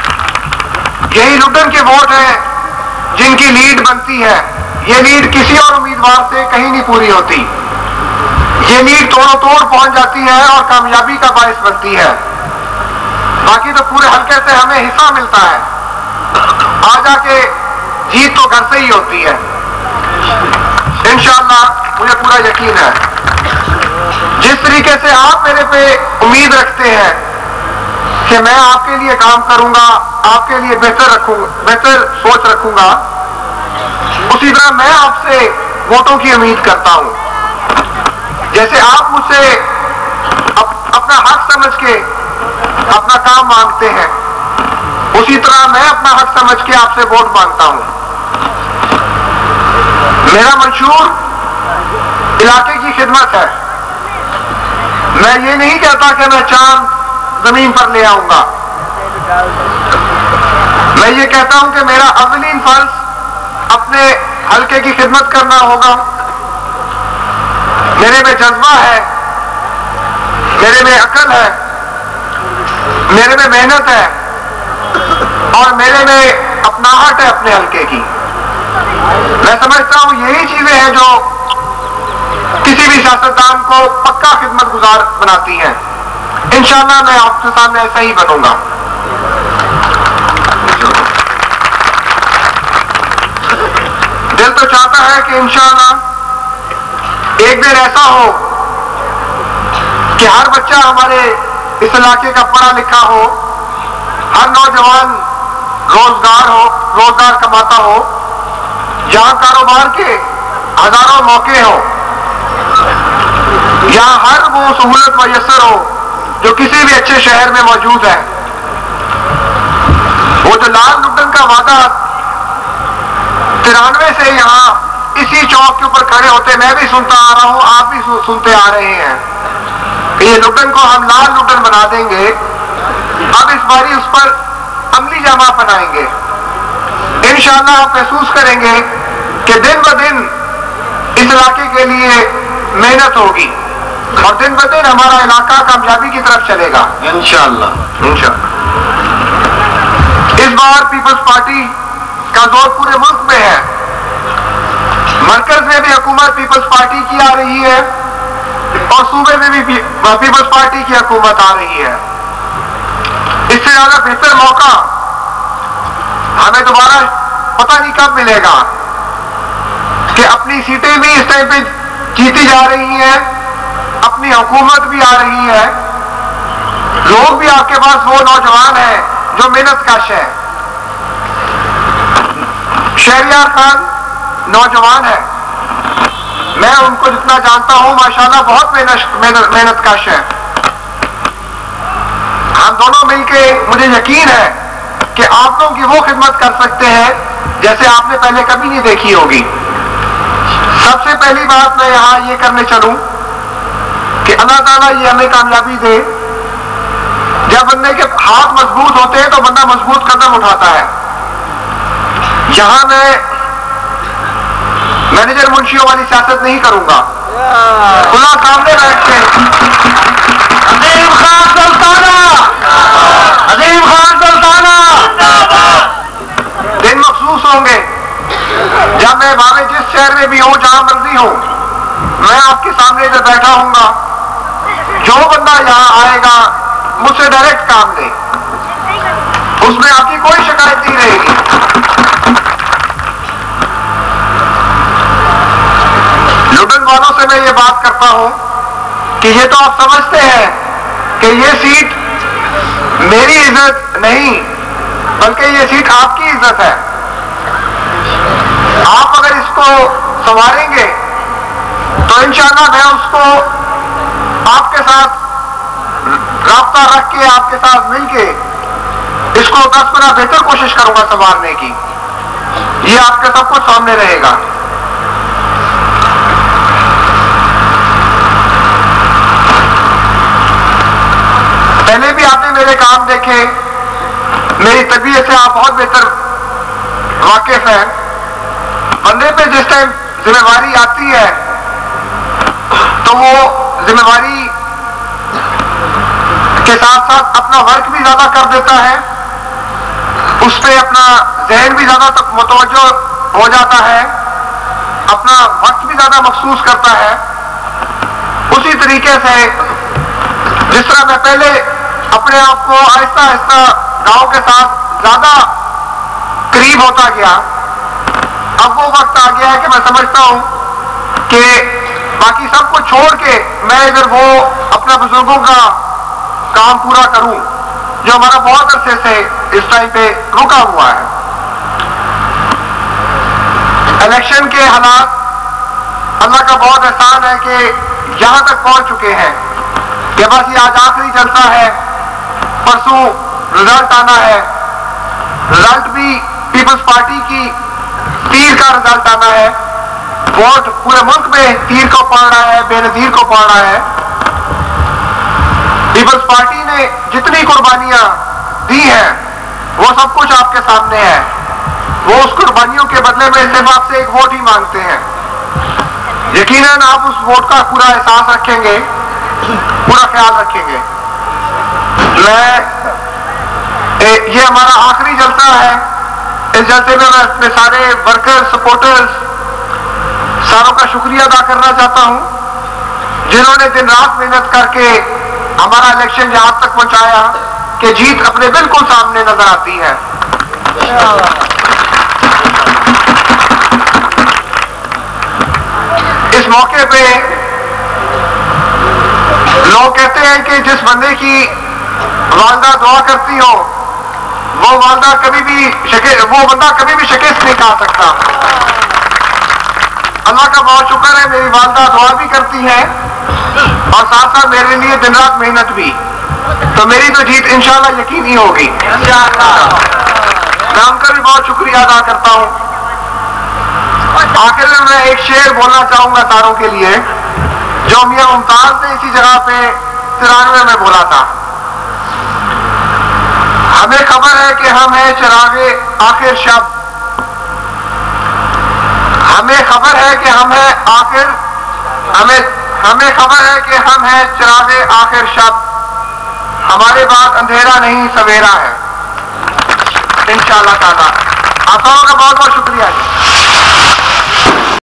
یہی لڈن کے ووٹ ہیں جن کی لیڈ بنتی ہے. یہ لیڈ کسی اور امیدوار سے کہیں نہیں پوری ہوتی. یہ لیڈ توڑ پہنچ جاتی ہے اور کامیابی کا باعث بنتی ہے. باقی تو پورے حلقے سے ہمیں حصہ ملتا ہے. آ جا کے جیت تو گھر سے ہی ہوتی ہے انشاءاللہ. مجھے پورا یقین ہے جس طریقے سے آپ میرے پہ امید رکھتے ہیں کہ میں آپ کے لیے کام کروں گا, آپ کے لیے بہتر سوچ رکھوں گا, اسی طرح میں آپ سے ووٹوں کی امید کرتا ہوں. جیسے آپ مجھ سے اپنا حق سمجھ کے اپنا کام مانگتے ہیں, اسی طرح میں اپنا حق سمجھ کے آپ سے ووٹ مانگتا ہوں. میرا منشور علاقے کی خدمت ہے. میں یہ نہیں کہتا کہ میں چاند زمین پر لے آؤں گا. میں یہ کہتا ہوں کہ میرا اولین فرض اپنے حلقے کی خدمت کرنا ہوگا. میرے میں جذبہ ہے, میرے میں عقل ہے, میرے میں محنت ہے اور میرے میں اپناہٹ ہے اپنے حلقے کی. میں سمجھتا ہوں یہی چیزیں ہیں جو کسی بھی سیاستدان کو پکا خدمت گزار بناتی ہیں. انشاءاللہ میں آپ کے سامنے ایسا ہی بنوں گا. دل تو چاہتا ہے کہ انشاءاللہ ایک دن ایسا ہو کہ ہر بچہ ہمارے اس علاقے کا پڑھا لکھا ہو, ہر نوجوان روزگار کماتا ہو, یہاں کاروبار کے ہزاروں موقع ہو, یہاں ہر وہ سہولت میسر ہو جو کسی بھی اچھے شہر میں موجود ہے. وہ جو لال لڈن کا وعدہ 93 سے یہاں اسی چوک کے اوپر کھڑے ہوتے میں بھی سنتا آ رہا ہوں, آپ بھی سنتے آ رہے ہیں کہ یہ لڈن کو ہم لال لڈن بنا دیں گے. اب اس باری اس پر عملی جامہ پہنائیں گے. انشاءاللہ آپ محسوس کریں گے کہ دن بدن اس علاقے کے لیے محنت ہوگی اور دن بدن ہمارا علاقہ کامیابی کی طرف چلے گا انشاءاللہ. اس بار پیپلز پارٹی کا زور پورے ملک میں ہے. مرکز میں بھی حکومت پیپلز پارٹی کی آ رہی ہے اور صوبے میں بھی پیپلز پارٹی کی حکومت آ رہی ہے. اس سے زیادہ بہتر موقع ہمیں دوبارہ پتہ نہیں کب ملے گا کہ اپنی سیٹیں بھی اس ٹائم پہ جیتی جا رہی ہیں, اپنی حکومت بھی آ رہی ہے, لوگ بھی آپ کے پاس وہ نوجوان ہیں جو محنت کش ہے. شہریار خان نوجوان ہے, میں ان کو جتنا جانتا ہوں ماشاءاللہ بہت محنت کش ہے. ہم دونوں مل کے مجھے یقین ہے کہ آپ لوگوں کی وہ خدمت کر سکتے ہیں جیسے آپ نے پہلے کبھی نہیں دیکھی ہوگی. سب سے پہلی بات میں یہاں یہ کرنے چلوں کہ اللہ تعالیٰ یہ ہمیں کامیابی دے. جب بندے کے ہاتھ مضبوط ہوتے ہیں تو بندہ مضبوط قدم اٹھاتا ہے. یہاں میں مینیجر منشیوں والی سیاست نہیں کروں گا. کھلا سامنے بیٹھ کے عظیم خان سلطانہ دن مخصوص ہوں گے جب میں بھاوے جس شہر میں بھی ہوں, جہاں مرضی ہوں, میں آپ کے سامنے ادھر بیٹھا ہوں گا. جو بندہ یہاں آئے گا مجھ سے ڈائریکٹ کام لے, اس میں آپ کی کوئی شکایت نہیں رہے گی. لڈن والوں سے میں یہ بات کرتا ہوں کہ یہ تو آپ سمجھتے ہیں کہ یہ سیٹ میری عزت نہیں بلکہ یہ سیٹ آپ کی عزت ہے. آپ اگر اس کو سنواریں گے تو انشاءاللہ میں اس کو آپ کے ساتھ رابطہ رکھ کے, آپ کے ساتھ مل کے اس کو 10 گنا بہتر کوشش کروں گا سنوارنے کی. یہ آپ کے سب کچھ سامنے رہے گا. پہلے بھی آپ نے میرے کام دیکھے, میری طبیعت سے آپ بہت بہتر واقف ہیں. بندے پہ جس ٹائم ذمہ داری آتی ہے تو وہ ذمہ داری کے ساتھ ساتھ اپنا ورک بھی زیادہ کر دیتا ہے اس پہ اپنا ذہن بھی زیادہ تک متوجہ ہو جاتا ہے، اپنا وقت بھی زیادہ محسوس کرتا ہے. اسی طریقے سے جس طرح میں پہلے اپنے آپ کو آہستہ آہستہ گاؤں کے ساتھ زیادہ قریب ہوتا گیا، اب وہ وقت آ گیا ہے کہ میں سمجھتا ہوں کہ باقی سب کو چھوڑ کے میں ادھر وہ اپنا بزرگوں کا کام پورا کروں جو ہمارا بہت عرصے سے اس ٹائم پہ رکا ہوا ہے. الیکشن کے حالات اللہ کا بہت احسان ہے کہ یہاں تک پہنچ چکے ہیں کہ بس یہ آج آخری جلسہ ہے، پرسوں رزلٹ آنا ہے. رزلٹ بھی پیپلز پارٹی کی تیر کا رزلٹ آنا ہے. ووٹ پورے ملک میں تیر کو پڑ رہا ہے، بے نظیر کو پڑ رہا ہے. پیپلز پارٹی نے جتنی قربانیاں دی ہیں وہ سب کچھ آپ کے سامنے ہے. وہ اس قربانیوں کے بدلے میں صرف آپ سے ایک ووٹ ہی مانگتے ہیں. یقیناً آپ اس ووٹ کا پورا احساس رکھیں گے، پورا خیال رکھیں گے. یہ ہمارا آخری جلسہ ہے. اس جلسے میں اپنے سارے ورکر سپورٹرز ساروں کا شکریہ ادا کرنا چاہتا ہوں جنہوں نے دن رات محنت کر کے ہمارا الیکشن یہاں تک پہنچایا کہ جیت اپنے بالکل سامنے نظر آتی ہے. اس موقع پہ لوگ کہتے ہیں کہ جس بندے کی والدہ دعا کرتی ہو وہ بندہ کبھی بھی شکست نہیں کھا سکتا. اللہ کا بہت شکر ہے میری والدہ دعا بھی کرتی ہے اور ساتھ ساتھ میرے لیے دن رات محنت بھی. تو میری تو جیت انشاءاللہ یقینی ہوگی. میں ان کا بھی بہت شکریہ ادا کرتا ہوں. آخر میں ایک شعر بولنا چاہوں گا ساروں کے لیے جو میاں ممتاز نے اسی جگہ پہ 93 میں بولا تھا. ہمیں خبر ہے کہ ہم ہیں چراغ آخر شب، ہمیں خبر ہے کہ ہم ہیں ہمیں خبر ہے کہ ہم ہیں چراغ آخر شب، ہمارے بعد اندھیرا نہیں سویرا ہے انشاءاللہ تعالیٰ. آپ سب کا بہت بہت شکریہ.